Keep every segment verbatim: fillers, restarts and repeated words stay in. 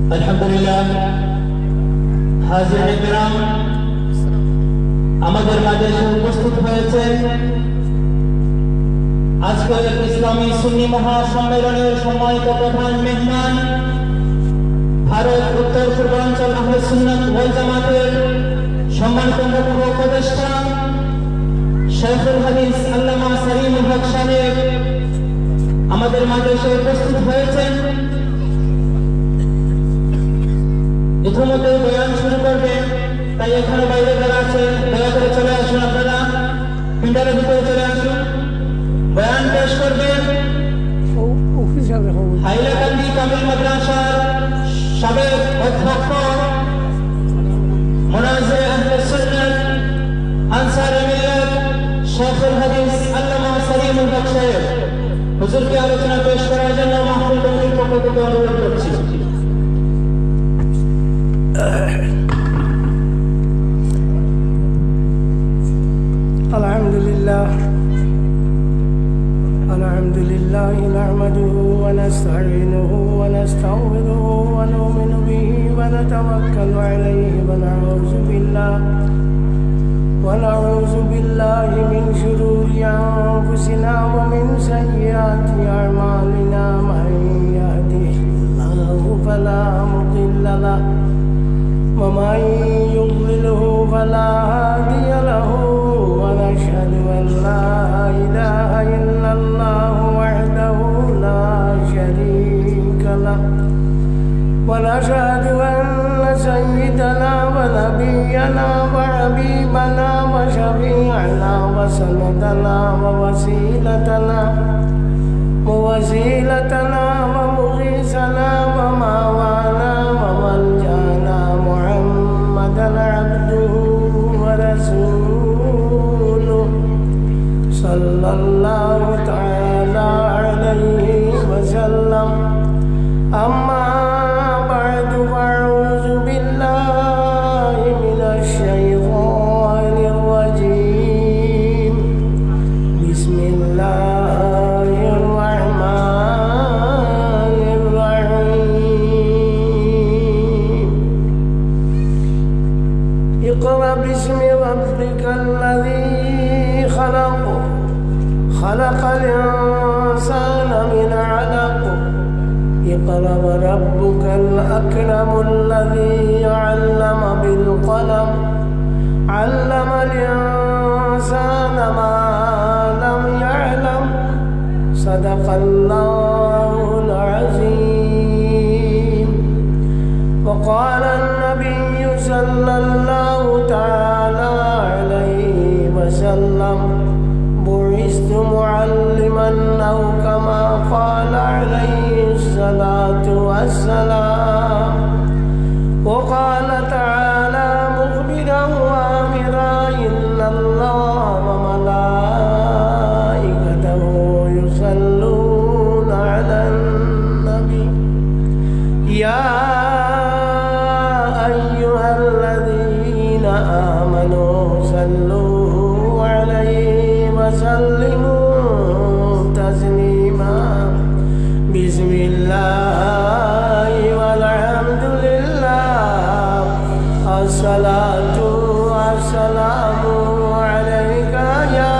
আলহামদুলিল্লাহ হাজির কিরাম আমাদের মাঝে উপস্থিত হয়েছেন আজকের ইসলামী সুন্নি মহাসম্মেলনের সম্মানিত প্রধান মেহমান ভারত উত্তর পূর্বাঞ্চল আহলে সুন্নাত ওয়াল জামাতের সম্মানিত মুখ্য উপদেষ্টা শেখুল হাদিস আল্লামা সালিমুল হক সাহেব আমাদের মাঝে উপস্থিত হয়েছেন। ইতিমধ্যে বয়ান শুরু করবে, তাই এখানে বাইরে যারা আছে দয়া করে চলে আসুন, আপনারা পিন্ডারের ভিতরে চলে আসুন। বয়ান পেশ করবেন হাইলাকান্দি কামিল মাদ্রাসার সাবেক অধ্যক্ষ মুনাজির আহলে সুন্নাত আনসারে মিল্লাত শেখুল হাদিস আল্লামা সালিমুল হক সাহেব হুজুরকে আলোচনা পেশ করার জন্য মাহফিল কমিটির পক্ষ থেকে অনুরোধ করছি। الحمد لله الحمد لله نحمده ونستعينه ونستغفره ونؤمن به ونتوكل عليه ونعوذ بالله ونعوذ بالله من شرور أنفسنا ومن سيئات أعمالنا من يهده الله فلا مضل له ومن يضلله فلا هادي له ونشهد أن لا إله إلا الله وحده لا شريك له ونشهد أن سيدنا ونبينا وحبيبنا وشفيعنا وسندنا ووسيلتنا ووسيلتنا ومغيثنا وماوانا وملجأنا محمدا عبده ورسوله صلى الله تعالى عليه وسلم. أما بعد فأعوذ بالله من الشيطان الرجيم. بسم الله الرحمن الرحيم. اقرأ باسم ربك الذي خلق خلق الإنسان من علق اقرأ وربك الأكرم الذي علم بالقلم علم الإنسان ما لم يعلم صدق الله العظيم. وقال النبي صلى الله تعالى عليه وسلم بعثت معلما أو كما قال عليه الصلاة والسلام. وقال تعالى مخبرا وآمرا إن الله وملائكته يصلون على النبي يا أيها الذين آمنوا صلوا عليه وسلموا تسليما. بسم الله والحمد لله الصلاة والسلام عليك يا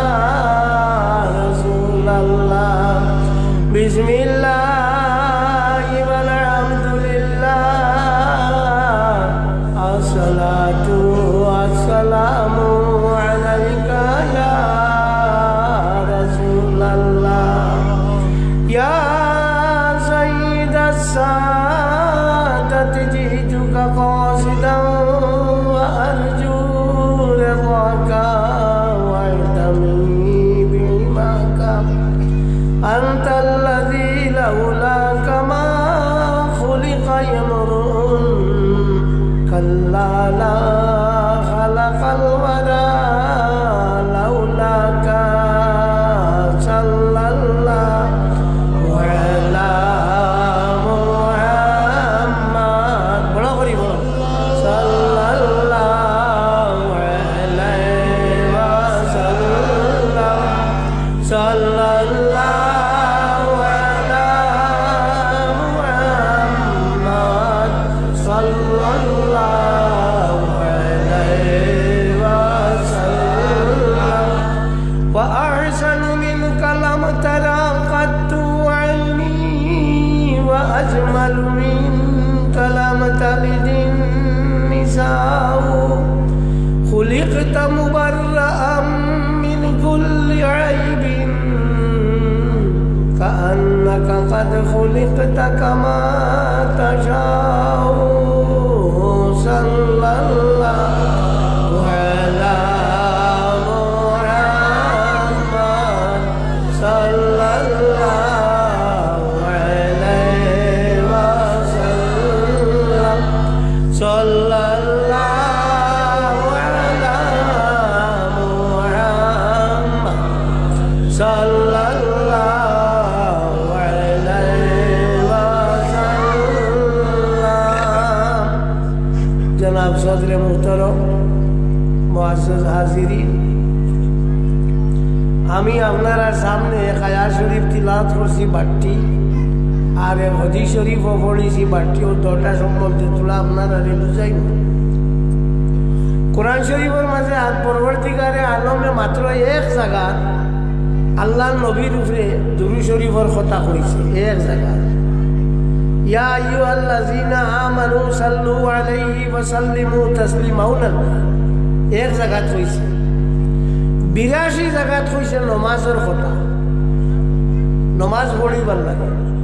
رسول الله. بسم الله والحمد لله الصلاة والسلام عليك يا رسول الله. يا سيد السادة جئتك قاصدا وأرجو رضاك واعتمي بعماك أنت الذي لولاك ما خلق امرؤ كلا لا خلق الورى لولاك صلى الله على محمد صلى الله عليه وسلم. صلى الله على محمد قد خلقت كما تشاء صلى الله على محمد صلى الله عليه وسلم صلى الله على محمد صلى الله عليه وسلم जनाब सदर मुहतरम मुअज़्ज़ज़ हाज़िरीन আমি আপনারা সামনে এক আয়াত শরীফ তিলাওয়াত করছি বাট্টি আর এক হাদিস শরীফও পড়েছি বাট্টি ও দটা সম্বন্ধে তোলা আপনারা বুঝাইব কোরআন শরীফের মাঝে আর পরবর্তীকারে আলমে মাত্র এক জায়গা আল্লাহ নবীর উপরে দুরূদ শরীফের কথা কইছে এক জায়গা ইয়া আইয়ুহাল্লাযীনা আমানু সাল্লু আলাইহি ওয়া সাল্লিমু তাসলিমা এক জায়গা কইছে বিরাশি জায়গাত কইছে নমাজের কথা নমাজ পড়িবার লাগে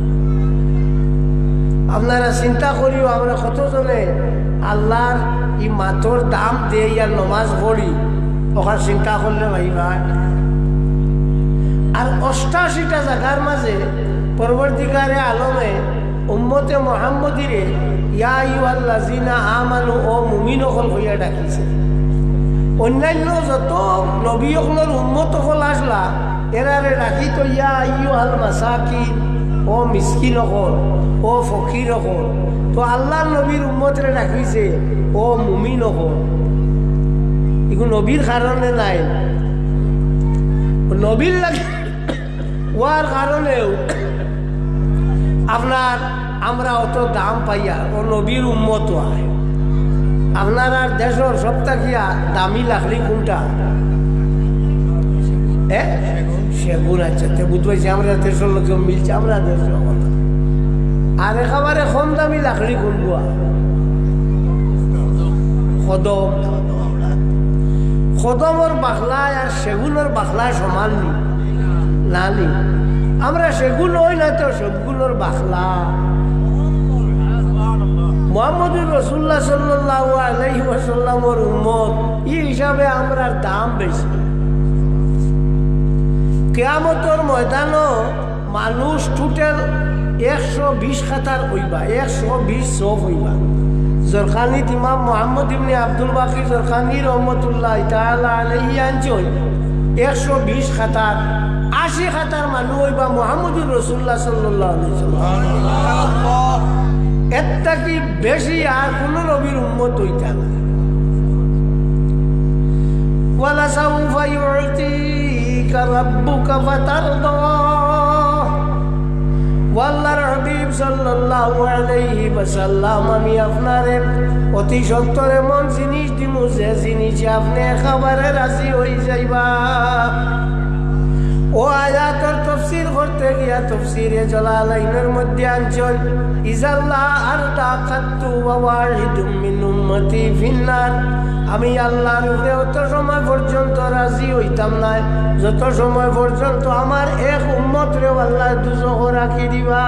আপনারা চিন্তা করিও আমরা কতজনে আল্লাহর ই মাতর দাম দিয়ে আর নমাজ পড়ি ওখানে চিন্তা করলে ভাইবা আর অষ্টাশিটা জায়গার মাঝে পরবর্তীকারে আলমে উম্মতে মুহাম্মদীরে ইয়া আইয়ুহাল্লাযীনা আমানু ও মুমিন হল হইয়া ডাকিছে অন্যান্য যত নবী হলের উম্মত হল আসলা এরারে ডাকি তো ইয়া আইয়ুহাল মাসাকিন ও মিসকিন হল ও ফকির হল তো আল্লাহ নবীর উম্মতরে ডাকিছে ও মুমিন হল এগুলো নবীর কারণে নাই নবীর লাগে ওয়ার কারণেও আপনার আমরা অত দাম পাইয়া ও নবীর উম্মত হয় আপনার আর দেশের সপ্তাহিয়া দামি লাকড়ি কোনটা সেগুন আচ্ছা বুঝবাইছি আমরা দেশের লোক মিলছে আমরা দেশের আর একেবারে কম দামি লাকড়ি কোনগুয়া কদম কদমর বাখলায় আর সেগুনের বাখলায় সমান নি না নি আমরা সেগুন হই না তো সেগুনের বাখলা মুহাম্মদুর রাসূলুল্লাহ সাল্লাল্লাহু আলাইহি ওয়াসাল্লামের উম্মত এই হিসাবে আমরার দাম বেশি কিয়ামতের ময়দানও মানুষ টোটাল একশো বিশ খাতার হইবা একশো বিশ সব হইবা জরখানিত ইমাম মুহাম্মদ ইবনে আব্দুল বাকি জরখানি রহমতুল্লাহ তাআলা আলাইহি আনছেন একশো বিশ খাতার আশি খাতার মানুষ হইবা মুহাম্মদুর রাসূলুল্লাহ সাল্লাল্লাহু আলাইহি ওয়াসাল্লাম এত কি বেশি আর কোন নবীর উম্মত হইতা না ওয়ালা সাউফা ইউতিকা রাব্বুকা ফাতারদা ওয়াল্লাহর হাবিব সাল্লাল্লাহু আলাইহি ওয়াসাল্লাম আমি আপনারে অতি সত্তর এমন জিনিস দিমু যে জিনিস আপনি একেবারে রাজি হই যাইবা ও আয়াতের তাফসীর করতে গিয়া তাফসীরে জালালাইনের মধ্যে আনছেন ইজাল্লাহ আরদা কাত্তু ওয়া ওয়াহিদুম মিন উম্মতি ফিন্নার আমি আল্লাহর উপরে অত সময় পর্যন্ত রাজি হইতাম না যত সময় পর্যন্ত আমার এক উম্মত রে আল্লাহ দুজখে রাখি দিবা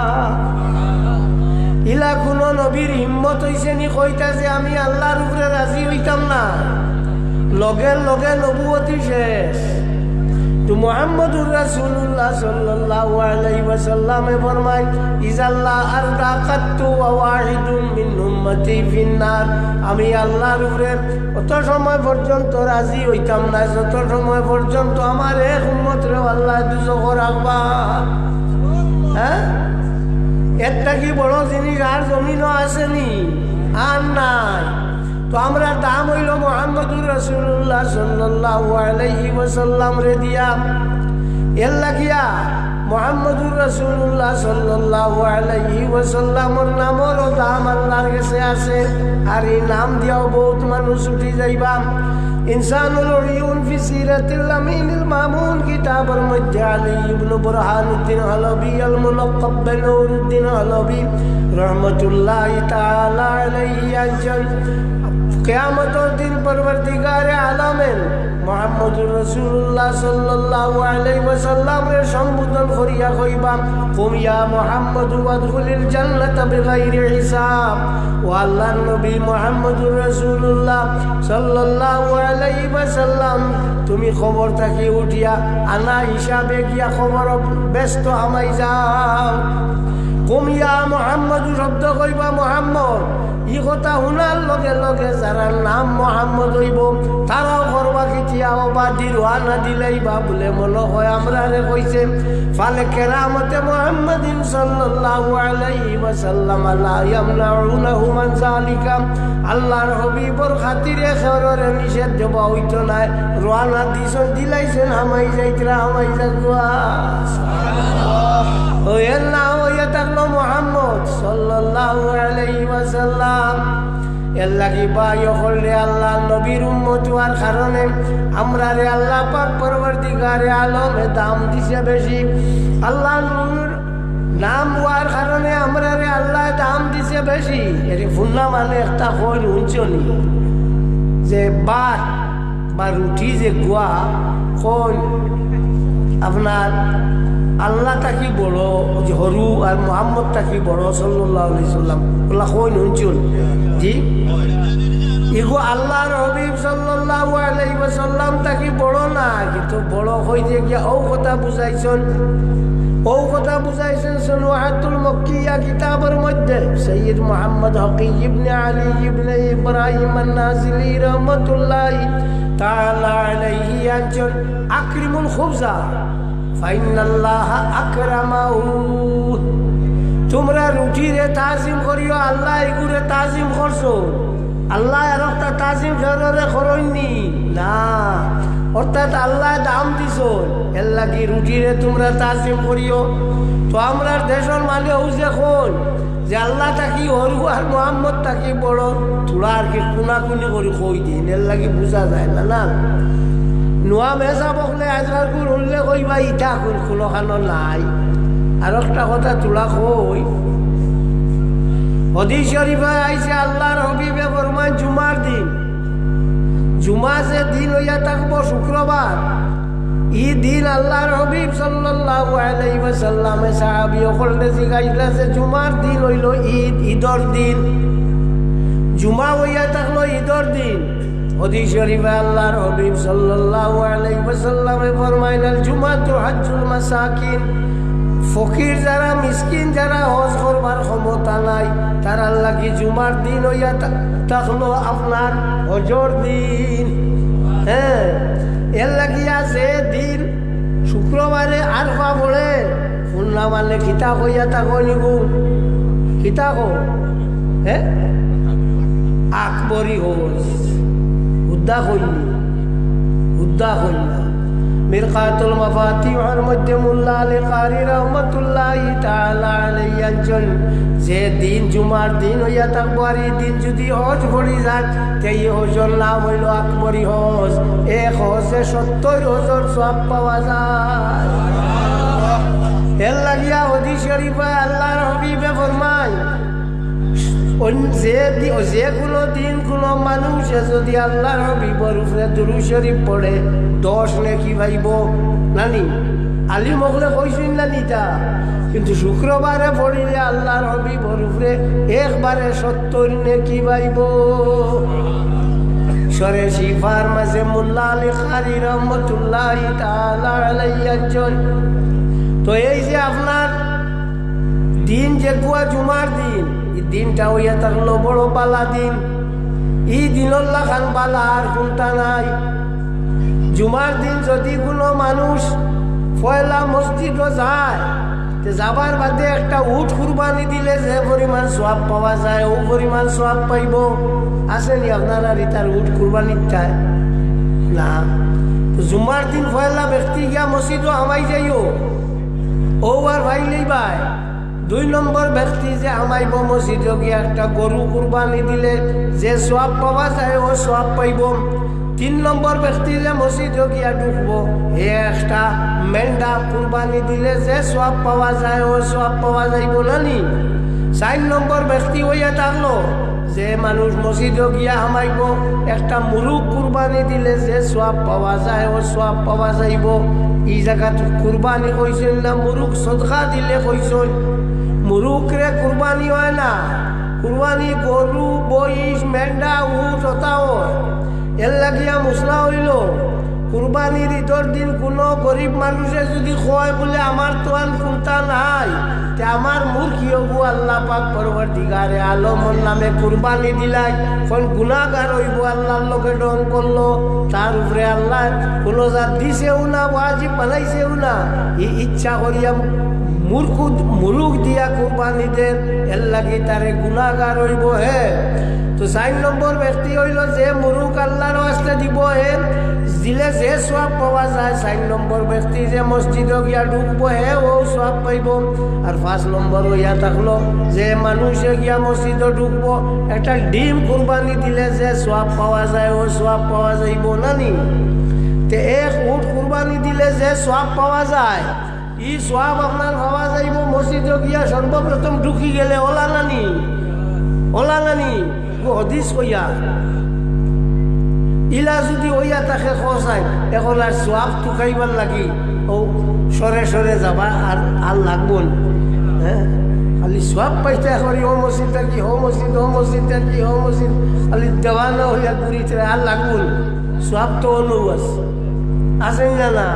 ইলা কোন নবীর হিম্মত হইছে নি কইতা যে আমি আল্লাহর উপরে রাজি হইতাম না লগে লগে নবুয়তি শেষ তো মুহাম্মদুর রাসূলুল্লাহ সাল্লাল্লাহু আলাইহি ওয়াসাল্লামে ফরমায় ইজাল্লাহ আরদা কাত্তু ওয়া ওয়াহিদুম মিন উম্মতি ফিন্নার আমি আল্লাহর উপরে অত সময় পর্যন্ত রাজি হইতাম না যত সময় পর্যন্ত আমার এক উম্মত রে আল্লাহ দুজখে রাখবা হ্যাঁ এটা কি বড় জিনিস আর জমিনও আসেনি আর নাই তো আমরা দাম হইল মুহাম্মদুর রাসূলুল্লাহ সাল্লাল্লাহু আলাইহি ওয়াসাল্লাম রে দিয়া এর লাগিয়া মুহাম্মদুর রাসূলুল্লাহ সাল্লাল্লাহু আলাইহি ওয়াসাল্লামের নামের দাম আল্লাহর কাছে আছে আর এই নাম দিয়াও বহুত মানুষ উঠি যাইবা ইনসানুল উয়ুন ফি সিরাতিল আমিনুল মামুন কিতাবের মধ্যে আলী ইবনে বুরহানুদ্দিন আলাবী আল মুলাক্কাব বিনুরুদ্দিন আলাবী রাহমাতুল্লাহি তাআলা আলাইহি আনছেন কিয়ামতের দিন পরবর্তীকারে আলামেন মুহাম্মদুর রাসূলুল্লাহ সাল্লাল্লাহু আলাইহি ওয়াসাল্লামের সম্বোধন করিয়া কইবা কুম ইয়া মুহাম্মদু ওয়াদখুলিল জান্নাতা বিগাইরি হিসাব। ও আল্লাহর নবী মুহাম্মদুর রাসূলুল্লাহ সাল্লাল্লাহু আলাইহি ওয়াসাল্লাম তুমি খবর থাকি উঠিয়া আনা হিসাবে গিয়া খবর ব্যস্ত আমাই যাও। কুম ইয়া মুহাম্মদু শব্দ কইবা মুহাম্মদ, ই কথা শুনার লগে লগে যারা নাম মোহাম্মদ হইব তারাও করবা কিতিয়া বা দিরুয়া না দিলেই বা বলে মনে হয় আমরা রে কইছে ফালে কেরামতে মুহাম্মাদিন সাল্লাল্লাহু আলাইহি ওয়াসাল্লাম লা ইয়ামনাউনাহু মান যালিকা। আল্লাহর হাবিবর খাতিরে খেররে নিষেধ দেবা হইতো না। রওনা দিছেন দিলাইছেন হামাই যাইতরা হামাই যাগুয়া ও এর নাম হইয়া থাকলো মুহাম্মদ সাল্লাল্লাহু আলাইহি ওয়াসাল্লাম। এর লাগি বাই হলে আল্লাহ নবীর উম্মত হওয়ার কারণে আমরা রে আল্লাহ পাক পরবর্তীকারে আলমে দাম দিছে বেশি। আল্লাহ নূর নাম হওয়ার কারণে আমরা রে আল্লাহ দাম দিছে বেশি। এর ফুন্না মানে একটা কইল উঞ্চনি যে বাত বা রুটি যে গুয়া কই আপনার আল্লাহ তাকি বড় হরু আর মোহাম্মদ তাকি বড় সাল্লাল্লাহু আলাইহি সাল্লাম ওলা কই নুনচুন জি ইগো আল্লাহর হাবিব সাল্লাল্লাহু আলাইহি ওয়াসাল্লাম তাকি বড় না কিন্তু বড় হইতে গিয়া ও কথা বুঝাইছেন ও কথা বুঝাইছেন সুনুহাতুল মক্কিয়া কিতাবের মধ্যে সৈয়দ মুহাম্মদ হকি ইবনে আলী ইবনে ইব্রাহিম আন-নাজিলি রাহমাতুল্লাহি তাআলা আলাইহি আনছেন আকরিমুল খুবজা ফাইনাল্লাহ আকরামাহু। তোমরা রুটিরে তাজিম করিও আল্লাহ এগুরে তাজিম করছো। আল্লাহ আর একটা তাজিম জররে করইনি না, অর্থাৎ আল্লাহ দাম দিছ এর লাগি রুটিরে তোমরা তাজিম করিও। তো আমরা দেশের মানে হুজে কোন যে আল্লাহ তাকি হরু আর মোহাম্মদ তাকি বড় তোরা আর কি কোনাকুনি করে কই দিন এর লাগি বোঝা যায় না না নোয়া মেসা বকলে আজকাল কুল হলে কইবা ইটা কুল কুলখানো নাই। আর একটা কথা তোলা কই হাদিস শরীফে আইছে আল্লাহর হাবিবে ফরমান জুমার দিন জুমা যে দিন হইয়া থাকবো শুক্রবার ই দিন আল্লাহর হাবিব সাল্লাল্লাহু আলাইহি ওয়াসাল্লামে সাহাবী হলতে জিগাইলা যে জুমার দিন হইল ঈদ ঈদর দিন জুমা হইয়া থাকলো ঈদর দিন। হাদিস শরীফে আল্লাহর হাবিব সাল্লাল্লাহু আলাইহি ওয়াসাল্লামে ফরমাইলেন জুমাতু হজ্জুল মাসাকিন। ফকির যারা মিসকিন যারা হজ করবার ক্ষমতা নাই তার লাগি জুমার দিন হইয়া থাকলো আপনার হজর দিন। হ্যাঁ এর লাগিয়া যে দিন শুক্রবারে আরফা পড়ে খুলনা মানে খিতা হইয়া থাকো নিবু খিতা কো হ্যাঁ আকবরী হজ উদ্দা কইনি উদ্দা কইনা মিরকাতুল মাফাতিহর মধ্যে মোল্লা আলী কারি রহমাতুল্লাহি তাআলা আলাইহি আনছেন যে দিন জুমার দিন হইয়া থাকবো আর এই দিন যদি হজ করি যান এই হজর নাম হইল আকবরী হজ। এক হজে সত্তর হজর সওয়াব পাওয়া যায়। এর লাগিয়া হাদিস শরীফে আল্লাহর হাবিবে ফরমায় যে যে কোনো দিন কোনো মানুষে যদি আল্লাহর হাবিবের উপরে দুরূদ শরীফ পড়ে দশ নেকি পাইব নানি আলী মগলে কইছেন না নিতা কিন্তু শুক্রবারে পড়িলে আল্লাহর হাবিবের উপরে একবারে সত্তর নেকি পাইব। সরে শিফার মাঝে মোল্লা আলী কারি রহমাতুল্লাহি তাআলা আলাইহি আনছেন। তো এই যে আপনার দিন যে গুয়া জুমার দিন দিনটা হইয়া থাকলো বড় বালা দিন। ই দিনল্লা খান বালা আর কোনটা নাই। জুমার দিন যদি কোনো মানুষ পয়লা মসজিদও যায় যাবার বাদে একটা উট কুরবানি দিলে যে পরিমাণ সোয়াব পাওয়া যায় ও পরিমাণ সোয়াব পাইব আসেনি আপনারা তার উট কুরবানির চায় না। জুমার দিন পয়লা ব্যক্তি গিয়া মসজিদও আমাই যাইও ও আর ভাইলেই ভাই। দুই নম্বর ব্যক্তি যে আমাইব মসজিদে গিয়ে একটা গরু কুরবানি দিলে যে সোয়াব পাওয়া যায় ও সোয়াব পাইব। তিন নম্বর ব্যক্তি যে মসজিদে গিয়া ঢুকবো এ একটা মেন্ডা কুরবানি দিলে যে সোয়াব পাওয়া যায় ও সোয়াব পাওয়া যাইব নানি। চার নম্বর ব্যক্তি হইয়া থাকলো যে মানুষ মসজিদে গিয়া হামাইব একটা মুরুখ কুরবানি দিলে যে সোয়াব পাওয়া যায় ও সোয়াব পাওয়া যাইব। এই জায়গাত কুরবানি কইছেন না মুরুখ সদকা দিলে কইছেন। মুরুখরে কুরবানি হয় না, কুরবানি গরু বইস মেন্ডা উট ওটা হয়। এর লাগিয়া মুসলা হইল কুরবানির ঈদের দিন কোনো গরিব মানুষে যদি কয় বলে আমার তো আর কোনটা নাই, তে আমার মুখ কি হবো? আল্লাহ পাক পরবর্তীকারে আলমর নামে কুরবানি দিলাই কোন গুনাহগার হইব, আল্লাহর লোকে ডন করলো, তার উপরে আল্লাহ কোনো জাত দিছেও না, ওয়াজিব বানাইছেও না, এই ইচ্ছা করিয়া মূর্খ মুরুখ দিয়া কুরবানি দেন, এর লাগি তারে গুনাহগার হইব। হে তো চার নম্বর ব্যক্তি হইল যে মুরুখ আল্লাহর আসতে দিব হে দিলে যে সোয়াব পাওয়া যায়। চার নম্বর ব্যক্তি যে মসজিদে গিয়া ঢুকবো হে ও সোয়াব পাইব। আর পাঁচ নম্বর হইয়া থাকলো যে মানুষে গিয়া মসজিদে ঢুকবো একটা ডিম কুরবানি দিলে যে সোয়াব পাওয়া যায় ও সোয়াব পাওয়া যাইব না নি? তে এক উট কুরবানি দিলে যে সোয়াব পাওয়া যায় ই সোয়াব আপনার পাওয়া যাইব মসজিদে গিয়া সর্বপ্রথম ঢুকি গেলে। ওলা নানি ওলা নানি হদিস কইয়া ইলা যদি ওইয়া তাকে খসায় এখন আর সোয়াব টুকাইবার লাগি ও সরে সরে যাবা আর আর লাগব না। হ্যাঁ খালি সোয়াব পাইতে করি ও মসজিদ কি হো মসজিদ ও মসজিদ কি হো মসজিদ খালি দেওয়ানা হইয়া ঘুরিতে আর লাগব না। সোয়াব তো অনু আছে আসেন না না।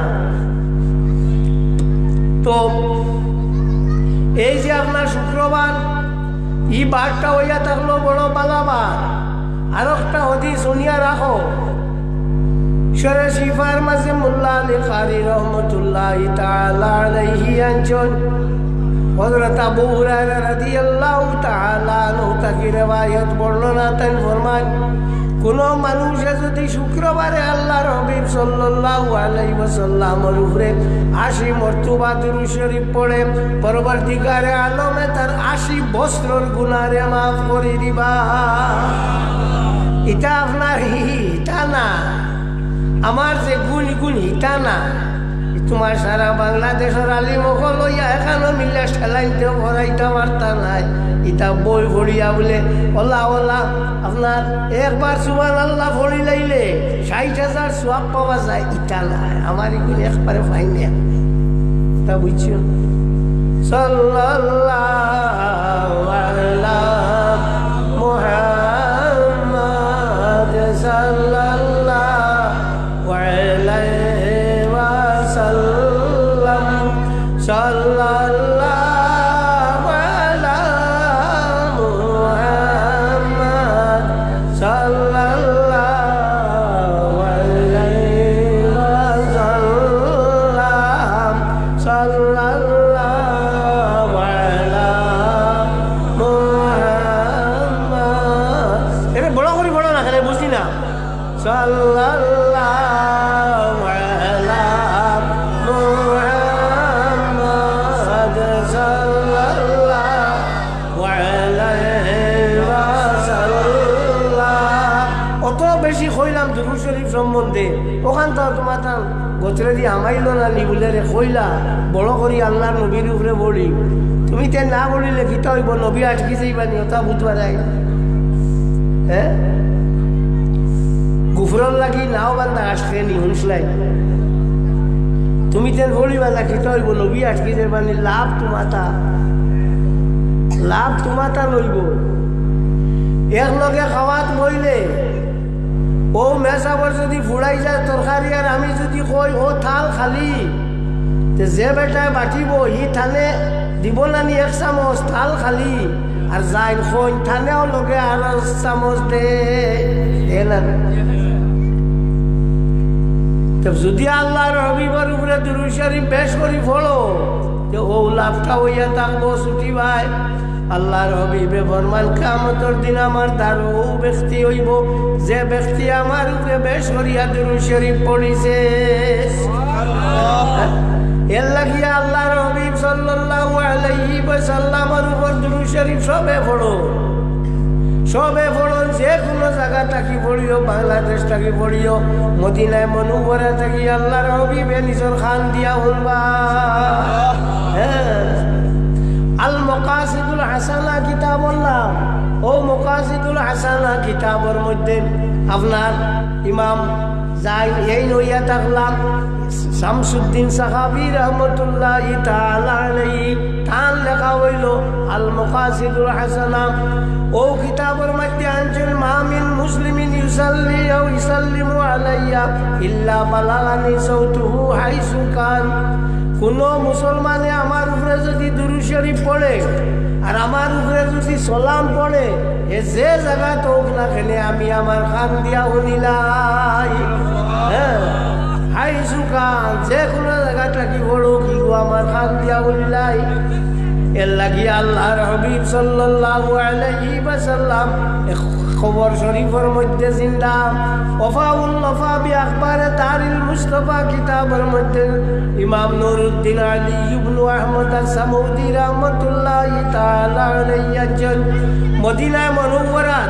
তো এই যে আপনার শুক্রবার ই বারটা হইয়া থাকলো বড় বালাবার। আর একটা হদিস শুনিয়া রাখো, শরে শিফার মাঝে মোল্লা আলী কারি রহমতুল্লাহি তাআলা আলাইহি আনছেন হযরত আবু হুরায়রা রাদিয়াল্লাহু তাআলা আনহু থেকে riwayat বর্ণনা তেন ফরমান কোন মানুষে যদি শুক্রবারে আল্লাহর হাবিব সাল্লাল্লাহু আলাইহি ওয়াসাল্লামের উপরে আশি মর্তবা দুরূদ শরীফ পড়ে পরবর্তীকারে আলমে তার আশি বছরের গুনাহরে মাফ করে দিবা। এটা আপনার হিটা না, আমার যে গুণ গুণ হিটা না। তোমার সারা বাংলাদেশের আলিম হল লইয়া এখানে মিলে ঠেলাইতে ভরাইতে পারতা নাই। এটা বই ভরিয়া বলে ওলা ওলা আপনার একবার সুবহানাল্লাহ ভরি লাইলে ষাট হাজার সোয়াব পাওয়া যায়। ইটা নাই, আমার এগুলো একবারে পাই না। তা বুঝছো? সাল্লাল্লাহু আলা মুহাম্মাদ সাল্লাল্লাহু আলাইহি ওয়াসাল্লাম সাল্লাল্লাহু আলা মুহাম্মাদ সাল্লাল্লাহু আলাইহি ওয়াসাল্লাম সাল্লাল্লাহু আলা মুহাম্মাদ। এটা বড় করে বড় না খালি বুঝলি না। সাল্লাল্লাহু আলা মুহাম্মাদ সাল্লাল্লাহু আলাইহি ওয়াসাল্লাম। অত বেশি কইলাম দুরূদ শরীফ সম্বন্ধে, ওখান তো তোমার গোচরে দিয়ে আমাইল না নি বলে রে কইলা বড় করি আল্লাহর নবীর উপরে বলি। তুমি তে না বলিলে কিতা হইব? নবী আটকি যাইবানি ওটা বুঝবার আই। হ্যাঁ গুফরন লাগি নাও বান্দা আসছে নি শুনছলাই। তুমি তেন বলিবা না কিতা হইব? নবী আটকি যাইবানি। লাভ তোমাতা লাভ তোমাতা লইব। একলগে খাওয়াত বইলে ও মেসাবর যদি ফুড়াই যায় তরকারি আর আমি যদি কই ও থাল খালি, যে বেটায় বাটিব হি থানে দিব না নি এক চামচ থাল খালি, আর যাই কই থানেও লগে আর চামচ দে না। যদি আল্লাহর হাবিবের উপরে দুরূদ শরীফ বেশ করি ফলো ও লাভটা হইয়া থাকবো। ছুটি ভাই আল্লাহর হাবিবে ফরমান কিয়ামতের দিন আমার দ্বার ও ব্যক্তি হইব যে ব্যক্তি আমার উপরে বেশ করিয়া দুরূদ শরীফ পড়িছে। এর লাগিয়া আল্লাহর হাবিব সাল্লাল্লাহু আলাইহি ওয়াসাল্লামের উপর দুরূদ শরীফ সবে পড়ো, সবে পড়ো। যে কোনো জায়গা থাকি পড়িও, বাংলাদেশ থাকি পড়িও, মদিনায় মনুবরা থাকি আল্লাহর হাবিবে নিজের খান দিয়া শুনবা। হ্যাঁ আল মকাসিদুল হাসানা কিতাবর নাম। ও মকাসিদুল হাসানা কিতাবর মধ্যে আপনার ইমাম যাই এই নইয়া থাকলাম শামসুদ্দিন সাহাবী রহমতুল্লাহি তাআলা আলাইহি তার লেখা হইল আল মকাসিদুল হাসানা। ও কিতাবর মধ্যে আনছেন মা মিন মুসলিমিন ইউসাল্লি আও ইসাল্লিমু আলাইয়া ইল্লা বালাগানি সাউতুহু হাইসু কান। কোন মুসলমানে আমার উপরে যদি দুরূদ শরীফ পড়ে আর আমার উপরে যদি সালাম পড়ে, এ যে জায়গা হোক না কেন আমি আমার কান দিয়া শুনিলাই। হ্যাঁ, হাইসু কান, যে কোনো জায়গাটা কি বড়ো কি গো আমার কান দিয়া শুনিলাই। এর লাগি আল্লাহর হাবিব সাল্লাল্লাহু আলাইহি ওয়াসাল্লাম খবর শরীফের মধ্যে জিন্দা ওয়াফাউল ওয়াফা বি আখবারে তারিল মুস্তাফা কিতাবের মধ্যে ইমাম নুরউদ্দিন আলী ইবনে আহমদ আস-সামউদি রাহমাতুল্লাহি তাআলা আলাইহি আছেন মদিনায় মুনাওয়ারাত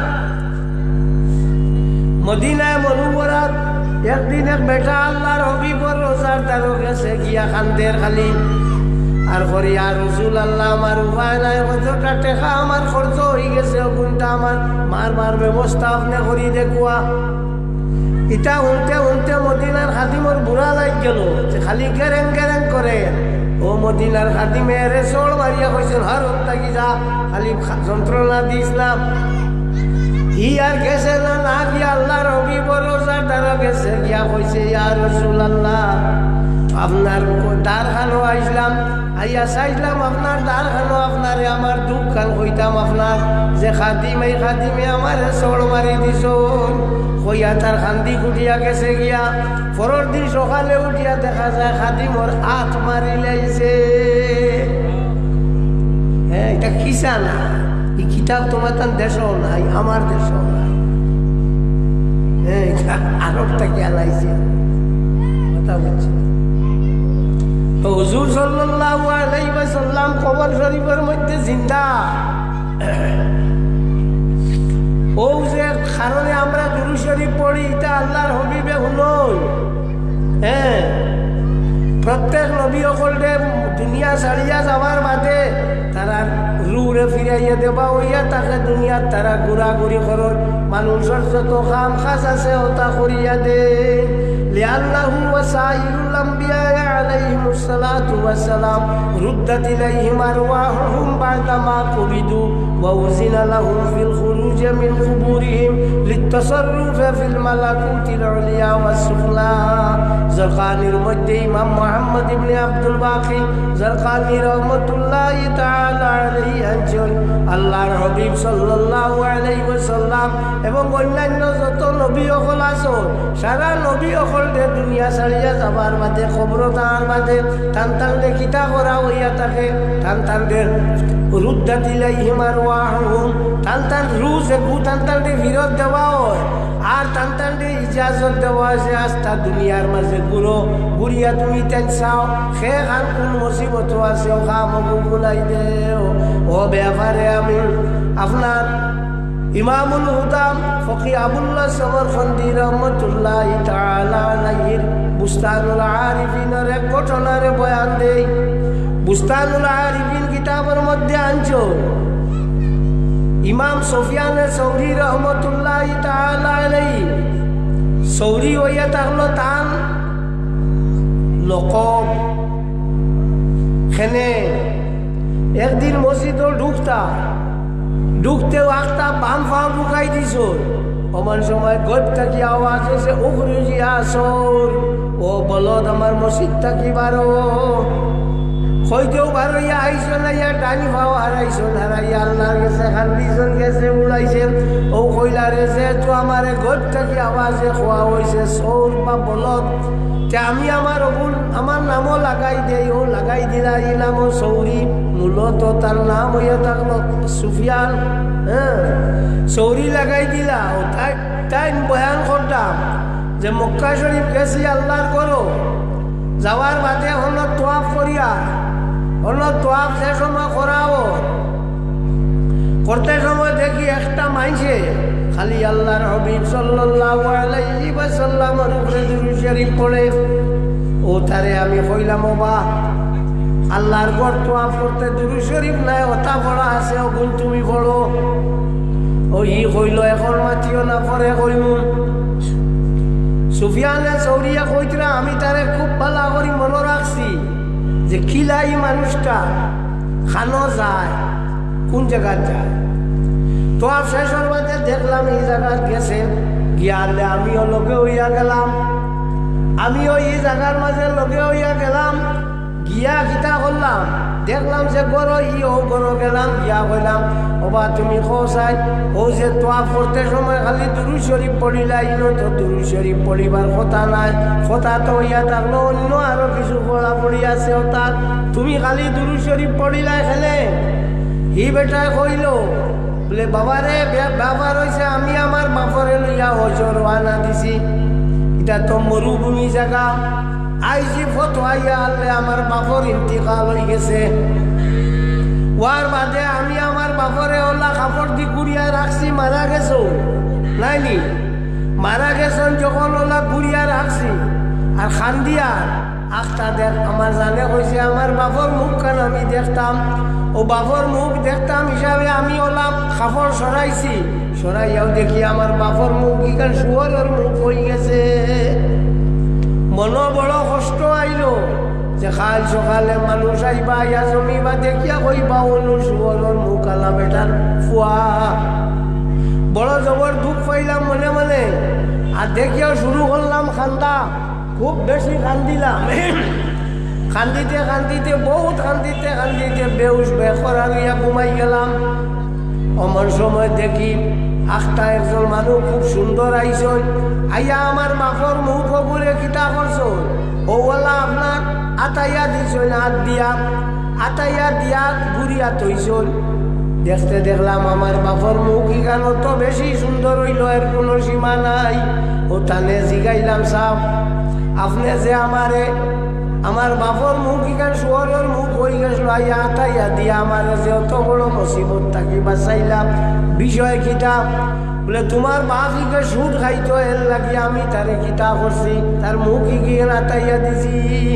মদিনায় মুনাওয়ারাত একদিন এক বেটা আল্লাহর হাবিবের রোজার দ্বারে গেছে গিয়া কান্দের খালি আর করে আর রসুল আল্লাহ আমার উপায় নাই, কতটা টেকা আমার খরচ হয়ে গেছে, কোনটা আমার মারবার ব্যবস্থা আপনি করি দেখুয়া। ইটা উনতে উনতে মদিনার খাদিমর বুড়া লাগ গেল যে খালি গেরেং গেরেং করে। ও মদিনার খাদিমে রেসল মারিয়া কইছেন হার থাকি যা, খালি যন্ত্রণা দিয়েছিলাম। ই আর গেছে না না গিয়া আল্লাহর হাবিবের রোজার দ্বারা গেছে গিয়া কইছে ইয়া রসুল আল্লাহ আপনার দ্বার খানো আইসলাম, আইয়া চাইলাম আপনার দ্বার খানো, আপনারে আমার দুঃখ খান কইতাম আপনার যে খাদিম এই খাদিমে আমার চড় মারি দিছ। কইয়া তার খান্দি কুটিয়া গেছে গিয়া পরের দিন সকালে উঠিয়া দেখা যায় খাদিমর আট মারি লাইছে। হ্যাঁ, এটা কিসা না, এই কিতাব তোমার তার দেশও নাই, আমার দেশও নাই। হ্যাঁ, এটা আরবটা কে লাইছে কথা বলছে। হুজুর সাল্লাল্লাহু আলাইহি ওয়াসাল্লাম কবর শরীফের মধ্যে জিন্দা। ও যে কারণে আমরা দুরূদ শরীফ পড়ি, এটা আল্লাহর হাবিবে হুনই। হ্যাঁ, প্রত্যেক নবী সকলে দুনিয়া ছাড়িয়া যাওয়ার বাদে তারা রুরে ফিরাইয়া দেবা হইয়া তাকে দুনিয়ার তারা ঘোরাঘুরি করন, মানুষের যত কাম কাজ আছে ওটা করিয়া দে। লিআল্লাহু ওয়াসাইরুল আম্বিয়া আলাইহিমুস সালাতু ওয়াস সালাম রুদ্দাত ইলাইহিম আরওয়াহুহুম বা'দা মা কুবিদু ওয়া উযিনা লাহুম ফিল খুরুজ মিন কুবুরিহিম লিতাসাররুফ ফিল মালাকুতিল উলিয়া ওয়াস সুফলা। জরকানির মধ্যে ইমাম মুহাম্মদ ইবনে আব্দুল বাকি জরকানি রাহমাতুল্লাহি তাআলা আলাইহি আছেন আল্লাহর হাবিব সাল্লাল্লাহু আলাইহি ওয়াসাল্লাম এবং অন্যান্য যত নবী সকল আছেন, সারা নবী সকল দুনিয়া ছাড়িয়া যাবার বাদে খবর তার বাদে টান টান দে কিতা করা হইয়া থাকে, টান টান দে রুদ্দাত ইলাইহিম আরওয়াহুহুম, টান টান রুজ একু টান টান দে ফিরত দেওয়া হয় আর টান টান দে ইজাজত দেওয়া আছে আস্থা দুনিয়ার মাঝে ঘুরো, ঘুরিয়া তুমি তেন চাও সে খান কোন মুসিবত আছে ও খাম গুলাই দেও। ও ব্যাপারে আমি আপনার ইমামুল হুদাম ফকি আবুল্লাহ সমরখন্দি রহমতুল্লাহি তাআলা আলাইহির বুস্তানুল আরিফিনের এক ঘটনারে বয়ান দেই। বুস্তানুল আরিফিন কিতাবের মধ্যে আনছো ইমাম সুফিয়ানে সৌরি রহমতুল্লাহি তাআলা আলাইহি সৌরি হইয়া থাকলো তান লোক খেনে একদিন মসজিদও ঢুকতা ঢুকতেও একটা বাম ফাও ঢুকাই দিছ। অমান সময় গদ থাকি আওয়াজ হয়েছে উখরুজি আসর, ও বলদ আমার মসজিদ থাকি বারো। হইতেও বারো ইয়া আইস না, ইয়া ডানি ফাও হারাইছ হারাইয়া আল্লাহর গেছে খান্দিছন গেছে উড়াইছেন। ও কইলা রেছে তো আমার গদ থাকি আওয়াজে খোয়া হয়েছে সৌর বা বলদ, আমি আমার অবুল আমার নামও লাগাই দেই, ও লাগাই দিলা এই নামও সৌরি, মূলত তার নাম হইয়া থাকলো সুফিয়ান। হ্যাঁ, সৌরি লাগাই দিলা। ও তাই তাই বয়ান করতাম যে মক্কা শরীফ গেছি আল্লাহর করো, যাওয়ার বাদে হল তোয়াফ করিয়া হল তোয়াফ যে সময় করাও করতে সময় দেখি একটা মাইছে খালি আল্লাহর হাবিব সাল্লাল্লাহু আলাইহি ওয়াসাল্লামের উপরে দুরূদ শরীফ পড়ে। ও তারে আমি কইলাম, ও বা আল্লাহর ঘর তোয়া পড়তে দুরূদ শরীফ নাই ওটা পড়া আছে ওগুন তুমি পড়ো ও ই কইল এখন মাতিও না পরে কইমু সুফিয়ানে সৌরিয়া কইতরা আমি তারে খুব ভালো করি মনে রাখছি যে খিলাই মানুষটা খানো যায় কোন জায়গা যায় তো আর শেষের মাঝে দেখলাম এই জায়গা গেছে গিয়ালে আমিও লগে হইয়া গেলাম আমিও এই জায়গার মাঝে লগে হইয়া গেলাম গিয়া কিতা করলাম দেখলাম যে গরো ই ও গরো গেলাম গিয়া কইলাম ওবা তুমি খোসাই ও যে তোয়া পড়তে সময় খালি দুরূদ শরীফ পড়িলাই ইনো তো দুরূদ শরীফ পড়িবার কথা নাই কথা তো হইয়া থাকলো অন্য আরো কিছু পড়া পড়ি আছে ওটা তুমি খালি দুরূদ শরীফ পড়িলাই খেলে হি বেটায় কইল বলে বাবারে ব্যাপার হয়েছে আমি আমার বাপরে লইয়া হজর রওনা দিছি এটা তো মরুভূমি জায়গা আইজি ফতোয়াইয়া আনলে আমার বাপর ইন্তিকাল হয়ে গেছে ওয়ার বাদে আমি আমার বাপরে ওলা কাপড় দি গুড়িয়া রাখছি মারা গেছো নাইনি মারা গেছেন যখন ওলা গুড়িয়া রাখছি আর খান্দিয়া আখটা দেখ আমার জানে কইছে আমার বাপর মুখ কান আমি দেখতাম ও বাপর মুখ দেখতাম হিসাবে আমি ওলা কাপড় সরাইছি সরাইয়াও দেখি আমার বাপর মুখ ইখান শুয়োরের মুখ হয়ে গেছে মন বড় কষ্ট আইল যে কাল সকালে মানুষ আইবা ইয়া জমি বা দেখিয়া কইবা অনু শুয়োরের মুখ আলা বেটার ফুয়া বড় জবর দুঃখ পাইলাম মনে মনে আর দেখিয়াও শুরু করলাম খান্দা খুব বেশি কান্দিলাম কান্দিতে কান্দিতে বহুত কান্দিতে কান্দিতে বেউস বেখরা গিয়া ঘুমাই গেলাম অমন সময় দেখি আখটা একজন মানুষ খুব সুন্দর আইসন আইয়া আমার বাপর মুখ ঘুরে কিতা করছ ওওয়ালা আপনার আতাইয়া দিছন হাত দিয়া আতাইয়া দিয়া ঘুরিয়া তৈছন দেখতে দেখলাম আমার বাপর মুখ ইখান তো বেশি সুন্দর হইল এর কোনো সীমা নাই ও টানে জিগাইলাম সাপ আপনি যে আমারে আমার বাপর মুখ ইখান শুয়োরের মুখ হয়ে গেছিল আইয়া আতাইয়া দিয়া আমার যে অত বড় মুসিবত থাকি বাঁচাইলাম বিষয় কিতা বলে তোমার বাপ ইকে সুদ খাইতো এর লাগি আমি তারে কিতা করছি তার মুখ ইকে আতাইয়া দিছি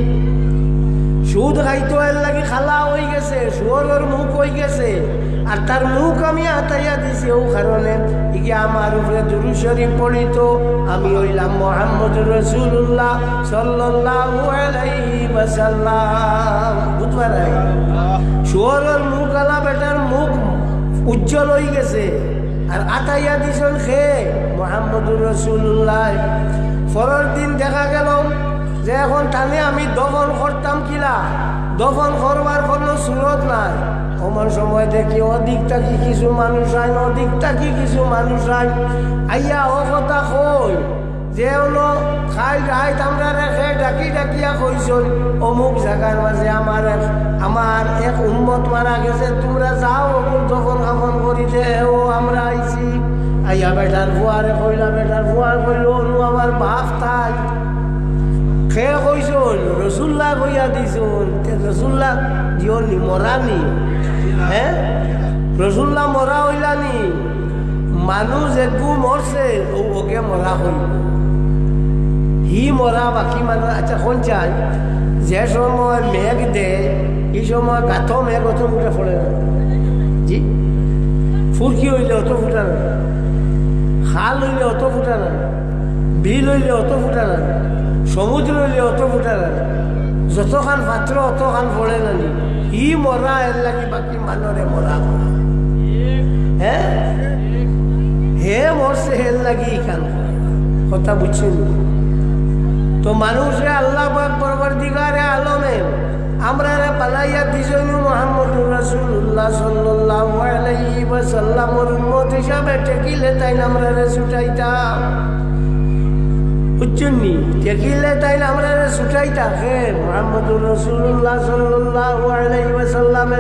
সুদ খাইতো এর লাগি খালা হয়ে গেছে শুয়োরের মুখ হয়ে গেছে আর তার মুখ আমি আতাইয়া দিছি ও কারণে ইকে আমার উপরে দুরূদ শরীফ পড়িত আমি হইলাম মুহাম্মদুর রাসূলুল্লাহ সাল্লাল্লাহু আলাইহি ওয়াসাল্লাম বুঝবার নাই শুয়োরের মুখ আলা বেটার মুখ উজ্জ্বল হয়ে গেছে আর আতাইয়া দিছেন খে মুহাম্মদুর রাসূলুল্লাহ পরের দিন দেখা গেল যে এখন টানে আমি দফন করতাম কিলা দফন করবার কোনো সুরত নাই আমার সময় দেখি অধিক থাকি কিছু মানুষ আইন অধিক থাকি কিছু মানুষ আইন আইয়া ও কথা কই যে হলো খাই রাইত আমরা রেখে ডাকি ডাকিয়া কইছন অমুক জায়গার মাঝে আমার আমার এক উম্মত মারা গেছে তোমরা যাও অমুক দফন কাফন করি দে ও আমরা আইছি আইয়া বেটার ফুয়ারে কইলা বেটার ফুয়ার কইল অনু আমার বাপ তাই খে কইছন রসুল্লাহ কইয়া দিছন রসুল্লাহ জিওনি মরানি হ্যাঁ রসুল্লাহ মরা হইলানি মানুষ একটু মরছে ও ওকে মরা হইল হি মরা বাকি মানুষ আচ্ছা কোন চাই যে সময় মেঘ দে এই সময় গাথ মেঘ অত ফুটে পড়ে না জি ফুরকি হইলে অত ফুটা না খাল হইলে অত ফুটা না বিল হইলে অত ফুটা না সমুদ্র হইলে অত ফুটা না যতখান পাত্র অতখান পড়ে না ই মরা এর লাগি বাকি মানুষে মরা হ্যাঁ হে মরছে হের লাগি খান কথা বুঝছেন তো মানুষে আল্লাহ পাক পরবর্তীকারে আলমে আমরা রে পালাইয়া দিছনু মুহাম্মদুর রাসূলুল্লাহ সাল্লাল্লাহু আলাইহি ওয়াসাল্লামের উম্মত হিসাবে টেকিলে তাই আমরা রে ছুটাইতাম বুঝছেননি টেকিলে তাই আমরা রে ছুটাইতা হে মুহাম্মদুর রাসূলুল্লাহ সাল্লাল্লাহু আলাইহি ওয়াসাল্লামে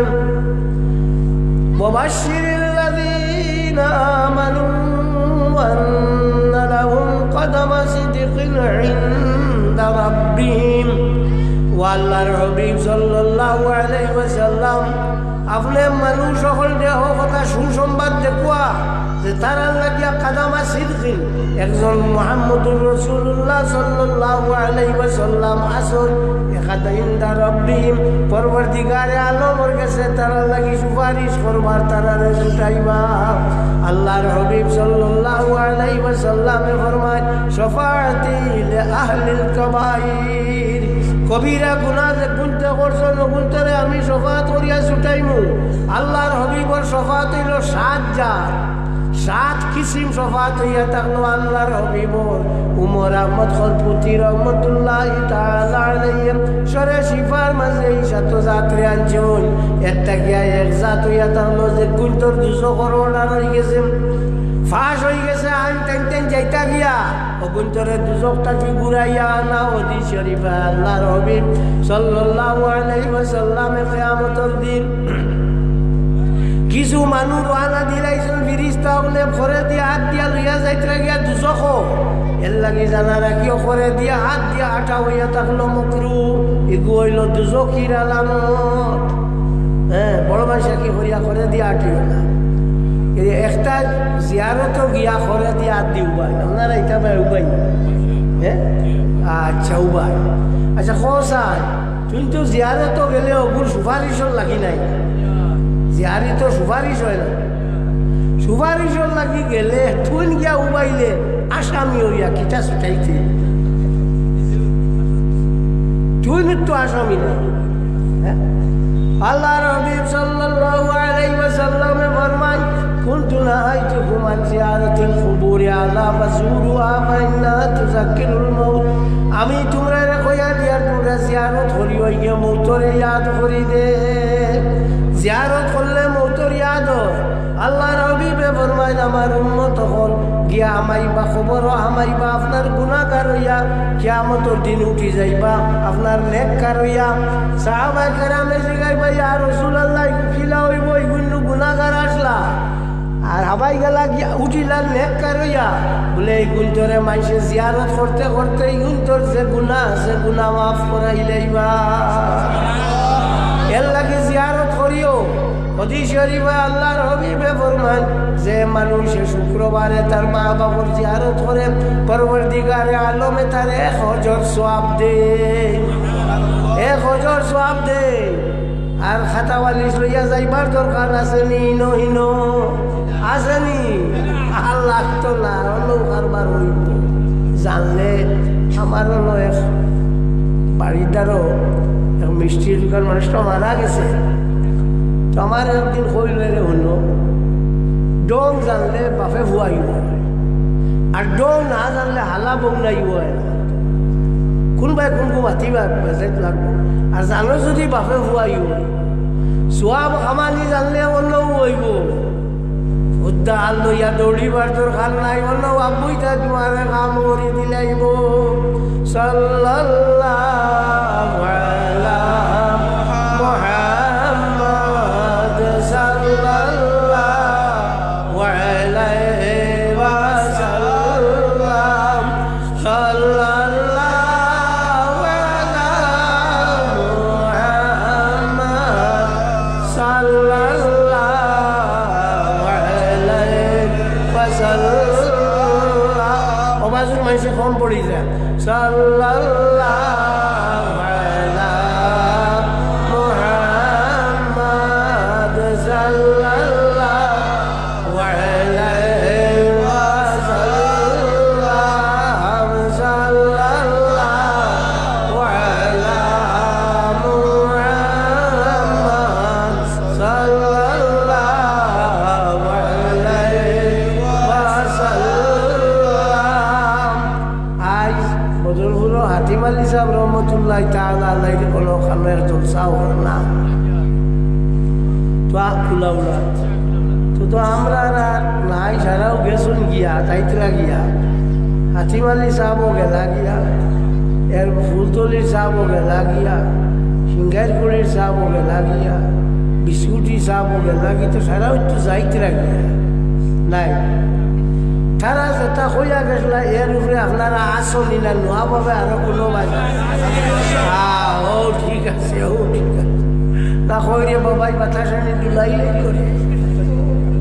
মুবাশশিরিল্লাযীনা আমানু ওয়ান্না লাহুম কদমা সিদকিন ইনদা রাব্বিহিম ওয়াল্লাহর হাবিব সাল্লাল্লাহু আলাইহি ওয়াসাল্লাম আপনি মানুষ সকল দেহ কথা সুসংবাদ দেখুয়া যে তারা লাগিয়া কাদামা সিদ্দিন একজন মুহাম্মদুর রাসূলুল্লাহ সাল্লাল্লাহু আলাইহি ওয়াসাল্লাম আসল এখাদা ইনদা রাব্বিহিম পরবর্তীকারে আলমের কাছে তারা লাগি সুপারিশ করবার তারারে জুটাইবা আল্লাহর হাবিব সাল্লাল্লাহু আলাইহি ওয়াসাল্লামে ফরমায় শাফাআতি লি আহলিল কাবাইর কবিরা গুনাহ যে গুনতে করছো নগুনতরে আমি শাফাআত করিয়া ছুটাইমু আল্লাহর হাবিবর শাফাআত হইল সাত জাত সাত কিসিম শাফাআত হইয়া থাকলো আল্লাহর হাবিবর উমর আহমদ খলপুতি রহমতুল্লাহি তাআলা আলাইহি সরে শিফার মাঝে এই সাত জাতরে আনছেন একটা গিয়া এক জাত হইয়া থাকলো যে গুনতর দুশো করোড় হয়ে গেছে ফাঁস হয়ে গেছে আইন টেন টেন যাইতা গিয়া অগুন্তরে দুজকটাকে ঘুরাইয়া আনা হাদিস শরীফে আল্লাহর হাবিব সাল্লাল্লাহু আলাইহি ওয়াসাল্লামে কিয়ামতের দিন কিছু মানুষ রানা দিলাইছেন ফিরিস্তা হলে ঘরে দিয়ে হাত দিয়া লইয়া যাইতে গিয়া দুজক এর লাগি জানা রাখিও ঘরে দিয়া হাত দিয়া আটা হইয়া থাকলো মকরু এগু হইল দুজকির আলামত হ্যাঁ বড় মানুষ কি হইয়া ঘরে দিয়া আটিও না একটা জিয়ারত গিয়া ঘরে দিয়ে হাত দি উবাই আপনারা এটা ভাই উবাই হ্যাঁ আচ্ছা উবাই আচ্ছা খসাই কিন্তু জিয়ারত গেলে ওগুলো সুপারিশর লাগি নাই জিয়ারি তো সুপারিশ হয় না সুপারিশর লাগি গেলে তুই গিয়া উবাইলে আসামি হইয়া কিটা ছুটাইতে তুই তো আসামি না হ্যাঁ আল্লাহর হাবিব সাল্লাল্লাহু আলাইহি ওয়াসাল্লামে ফরমায় كنت نهيتكم عن زيارة القبور ألا فزوروها فإنها تذكر الموت আমি তোমরা কইয়া দিয়ার তোমরা জিয়ারত করি ওই গিয়ে মৌতরে ইয়াদ করি দে জিয়ারত করলে মৌতর ইয়াদ হয় আল্লাহর হাবিবে ফরমায় আমার উম্মত হল গিয়া আমাইবা খবর আমাইবা আপনার গুনাহগার হইয়া কিয়ামতের দিন উঠি যাইবা আপনার নেককার হইয়া সাহাবায়ে কেরামে জিগাইবা ইয়া রাসূলুল্লাহ কিলা হইব এই গুনাহগার আসলা আর হাবাই গেলা গিয়া উঠিলা নেককার হইয়া বলে এই গুন্তরে মানুষে জিয়ারত করতে করতে এই গুন্তর যে গুনাহ আছে গুনাহ মাফ করাইলাইবা এর লাগে জিয়ারত করিও হাদিস শরীফে আল্লাহর হাবিবে ফরমান যে মানুষে শুক্রবারে তার মা বাবার জিয়ারত করে পরবর্তীকারে আলমে তার এক হাজার সওয়াব দেয় এক হাজার সওয়াব দেয় আর খাতা বালিশ লইয়া যাইবার দরকার আছে নি হিনো হিনো আসেনি আল্লাহ তো না অন্য কারবার হইব জানলে আমার হলো এক বাড়িটারও এক মিষ্টির দোকান মানুষটা মারা গেছে তো আমার একদিন কইল রে হলো ডং জানলে বাপে ভুয়াইব আর ডং না জানলে হালা বংলাইব কোনবাই কোনকো মাতিবা বেজেট লাগবো আর জানো যদি বাপে ভুয়াইব সোয়াব খামানি জানলে অন্য হইব উদ্দাল লইয়া দৌড়িবার দরকার নাই অন্য আব্বুইটা তোমারে কাম করে দিলাইব সাল্লাল্লাহু আলা মুহাম্মদ সাল্লাল্লাহু আলাইহি ওয়াসাল্লাম সাল্লাল্লাহু আলা মুহাম্মদ সাল্লাল্লাহু অবাজুর মানুষে কম পড়ি যায় সাল্লাল্লাহু আলা মুহাম্মদ সাল্লাল্লাহু আলাইহি ওয়াসাল্লাম সাল্লাল্লাহু আলা মুহাম্মদ সাল্লাল্লাহু আলাইহি ওয়াসাল্লাম আজ হযরত হাতিম আলী সাহেব রহমতুল্লাহ তাআলা আলাইহি কোনো খামের জলসা হল না তো খোলা উলা তো তো আমরা নাই সারাও গেছুন গিয়া তাইতরা গিয়া হাতিম আলী সাহেবও গেলা গিয়া এর ফুলতলির সাহেবও গেলা গিয়া সিঙ্গারপুরের সাহেবও গেলা গিয়া বিস্কুটি সাহেবও গেলা গিয়া তো সারাও তো যাইতরা গিয়া নাই তারা যেটা হইয়া গেছিল এর উপরে আপনারা আসনি না নোয়াভাবে আরো কোনো বাজার ও ঠিক আছে ও ঠিক আছে না কইরে বাবাই বাতাসানি দুলাই করে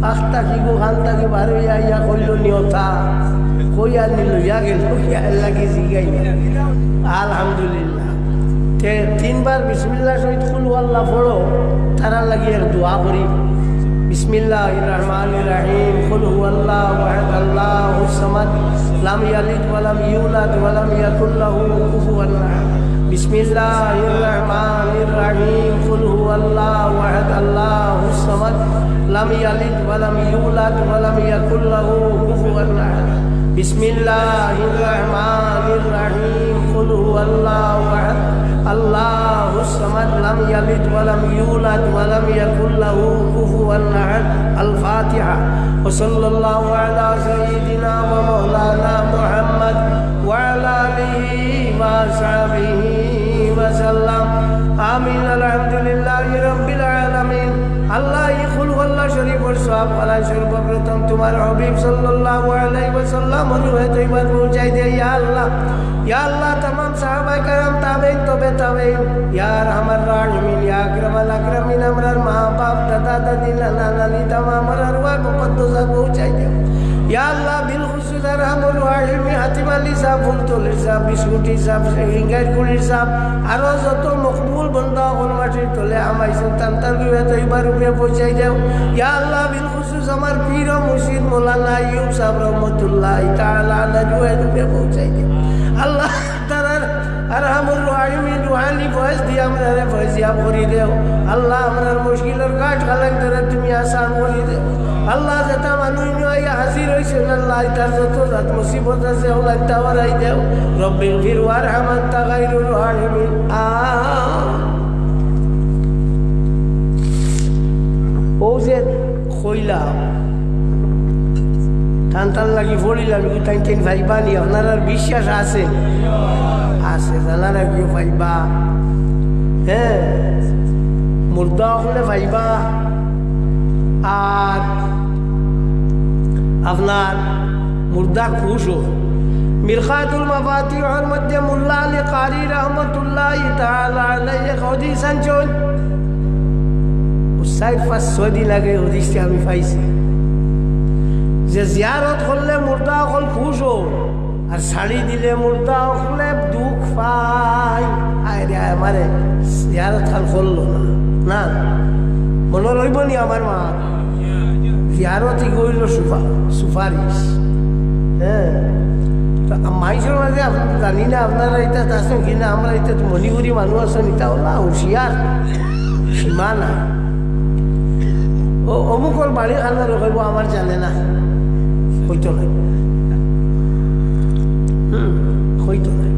আখতা কি গো খান্তা কি বার হইয়া ইয়া কইল নিয়তা কইয়া নিল ইয়া গেল ইয়া লাগি জিগাই আলহামদুলিল্লাহ তে তিনবার বিসমিল্লাহ শহীদ কুল আল্লাহ পড়ো তারা লাগি এক দোয়া করি বিসমিল্লাহির রহমানির রহিম কুল হুয়াল্লাহু আহাদ আল্লাহুস সামাদ লাম ইয়ালিদ ওয়া লাম ইউলাদ ওয়া লাম ইয়াকুল লাহু কুফুয়ান আহাদ বিসমিল্লাহির রহমানির রহিম কুল হুয়াল্লাহু আহাদ আল্লাহুস সামাদ লাম ইয়ালিদ ওয়া লাম ইউলাদ ওয়া লাম ইয়াকুল লাহু কুফুয়ান আহাদ বিসমিল্লাহির রহমানির রহিম কুল হুয়াল্লাহু আহাদ আল্লাহুস সামাদ লাম ইয়ালিদ ওয়া লাম ইউলাদ ওয়া লাম ইয়াকুল লাহু কুফুয়ান আহাদ আল ফাতিহা ওয়া সাল্লাল্লাহু আলা সাইয়্যিদিনা ওয়া মাওলানা মুহাম্মদ ওয়া আলা আলিহি ওয়া সাহবিহি ওয়া সাল্লাম আমিন আলহামদুলিল্লাহি রাব্বিল আলামিন আল্লাহ ইকুল আল্লাহ শরীফের সওয়াব আল্লাহ সর্বপ্রথম তোমার হাবিব সাল্লাল্লাহু আলাইহি ওয়াসাল্লাম রুহে তৈয়বা পৌঁছাই দে ইয়া আল্লাহ ইয়া আল্লাহ तमाम সাহাবায়ে কেরাম তাবেঈন তবে তাবেঈন ইয়া আরহামার রাহিমিন ইয়া আকরামাল আকরামিন আমরার মা বাপ দাদা দাদি নানা নানি तमाम রওয়া মুকদ্দাসা পৌঁছাই দে ইয়া আল্লাহ বিল খুসুস আরহামুর রাহিমি হাতিম আলী সাহেব ফুলতুল সাহেব বিস্কুটি সাহেব হিঙ্গার কুলি সাহেব আর যত মকবুল বান্দা হল মাটির তলে আমাইছেন তান্তার রুহে তৈয়বা রূপে পৌঁছাই দাও ইয়া আল্লাহ বিল খুসুস আমার পীর ও মুর্শিদ মাওলানা আইয়ুব সাহেব রহমাতুল্লাহ তাআলা আলাইহি রুহে রূপে পৌঁছাই দাও আল্লাহ তাআলার আরহামুর রাহিমিন রুহানি ফয়েজ দিয়ে আমরা ফয়েজিয়াব করে দেও আল্লাহ আমরার মুশকিলের কাজ খালাক ধরে তুমি আসান করে দেও আল্লাহ যেটা মানুষ নয় হাজির হয়েছে আল্লাহ তার যত জাত মুসিবত আছে আল্লাহ তাওয়ারাই দেও রব্বিল ফির ওয়ারহামান তাগাইরুর রাহিমিন ও যে কইলা টান টান লাগি পড়িলাম টাইম টাইম ভাইবা নি আপনার আর বিশ্বাস আছে আছে জানারা কি ভাইবা হ্যাঁ মুর্দা হলে ভাইবা আর আপনার মুর্দা খুশো মিরখাতুল মাফাতিহর মধ্যে মোল্লা আলী কারি রহমতুল্লাহ তাআলা আলাইহি হাদিস আনছেন সাইড পাঁচ ছয় দিন আগে হাদিসটি আমি পাইছি যে জিয়ারত করলে মুর্দা হল খুশ হো আর শাড়ি দিলে মুর্দা হলে দুঃখ পায় আয় রে আমারে জিয়ারত খান করলো না না মনে রইব নি আমার মা জিয়ারতই গইল সুফা সুপারিশ হ্যাঁ মাইসের মাঝে জানি না আপনারা এটা আছেন কিনা আমরা এটা মণিপুরি মানুষ আছেন এটা হল হুঁশিয়ার সীমা না ও অমুকর বাড়ি খানা রকম আমার জানে না হইতো নাই হুম হইতো নাই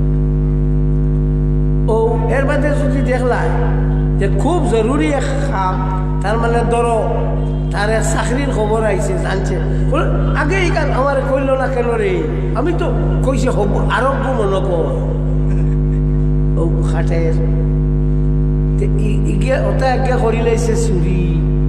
ও এর বাদে যদি দেখলাই যে খুব জরুরি এক কাম তার মানে ধরো তার চাকরির খবর আইছে জানছে আগে এই কান আমার কইল না কেন রে আমি তো কইছে হব আরব্য মনে কর ও খাটের ইগে ওটা আগে করি লাইছে চুরি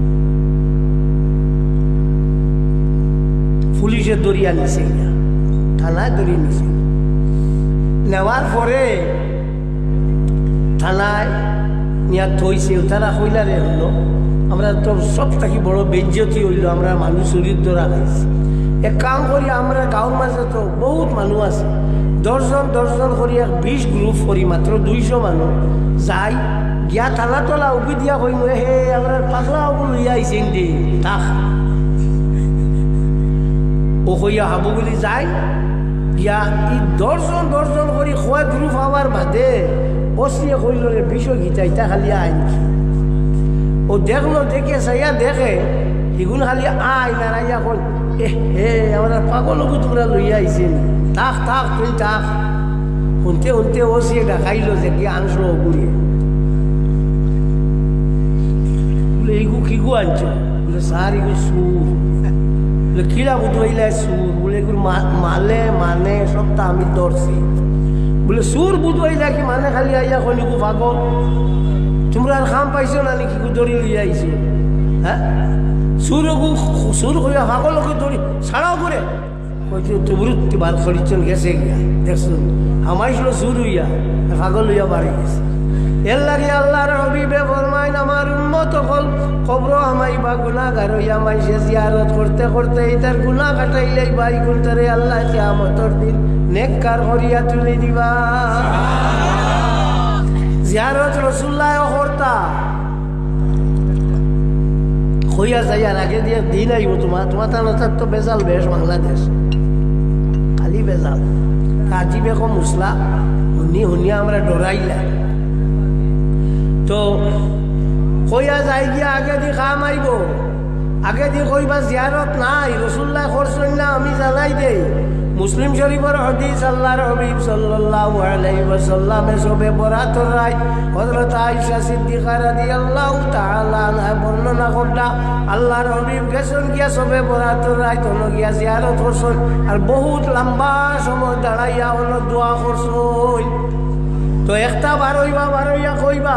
পুলিশে দরিয়া নিছে থানায় দরিয়ে নিছে নেওয়ার পরে থানায় নিয়া থইছে তারা কইলারে হলো আমরা তো সব থাকি বড় বেজ্জতি হইল আমরা মানুষ চুরির ধরা খাইছি এক কাম করি আমরা গাঁৱৰ মাঝে তো বহুত মানুষ আছে দশজন দশজন করি এক বিশ গ্রুপ করি মাত্র দুইশো মানুষ যাই গিয়া থানা তলা উবি দিয়া কইম হে আমরা পাগলা হব লইয়া আইছেন দে তাক ও কইয়া হাব বলি যাই গিয়া ই দশজন দশজন করি কয় গ্রুপ হওয়ার বাদে বসিয়ে কইল রে বিষয় গীতা ইটা খালি আইন ও দেখলো দেখে সাইয়া দেখে সিগুন খালি আই নারাইয়া কই এ হে আমরা পাগলকে তোমরা লইয়া আইছেন তাক তাক তুই তাক শুনতে শুনতে ওসিয়ে দেখাইলো যে কি আনছো ঘুরিয়ে বলে এইগু কিগু আনছ বলে স্যার এগু সুর বলে কিরা বুধবাইলে সুর বলে এগুলো মালে মানে সবটা আমি ধরছি বলে সুর বুধবাইলা কি মানে খালি আইয়া কনিগু পাগল তোমরা আর খাম পাইছো না নাকি দড়ি লইয়া আইছো হ্যাঁ সুর সুর কইয়া পাগলকে দড়ি ছাড়াও করে কইছে তুবরুত্তি বার করিছন গেছে গিয়া দেখছো আমাইছিল সুর হইয়া পাগল লইয়া বাড়ি গেছে এর লাগে আল্লাহর হাবিবে ফরমাইন আমার উম্মত হল কবর আমাইবা গুনাহগার হইয়া মাইসে জিয়ারত করতে করতে ইতার গুনাহ কাটাইলেই বাই করতে আল্লাহ কিয়ামতের দিন নেককার করিয়া তুলি দিবা। জিয়ারত রাসূলুল্লাহ করতা হইয়া যাইয়ার আগে দিয়ে দিন আইব তোমার তোমার তার তো বেজাল বেশ বাংলাদেশ খালি বেজাল আজিবে কম মুসলা শুনি শুনিয়া আমরা ডরাইলা তো কইয়া যাই গিয়া আগে দি কাম আইব আগে দি কইবা জিয়ারত নাই রাসূলুল্লাহ করছেন না আমি জানাই দেই মুসলিম শরীফের হাদিস আল্লাহর হাবিব সাল্লাল্লাহু আলাইহি ওয়াসাল্লামে সবে বরাতর রাত হযরত আয়েশা সিদ্দিকা রাদিয়াল্লাহু তাআলা আনহা বর্ণনা করলা আল্লাহর হাবিব গেছেন গিয়া সবে বরাতর রাত হলো গিয়া জিয়ারত করছেন আর বহুত লম্বা সময় দাঁড়াইয়া হলো দোয়া করছেন। তো একটা বারইবা বারইয়া কইবা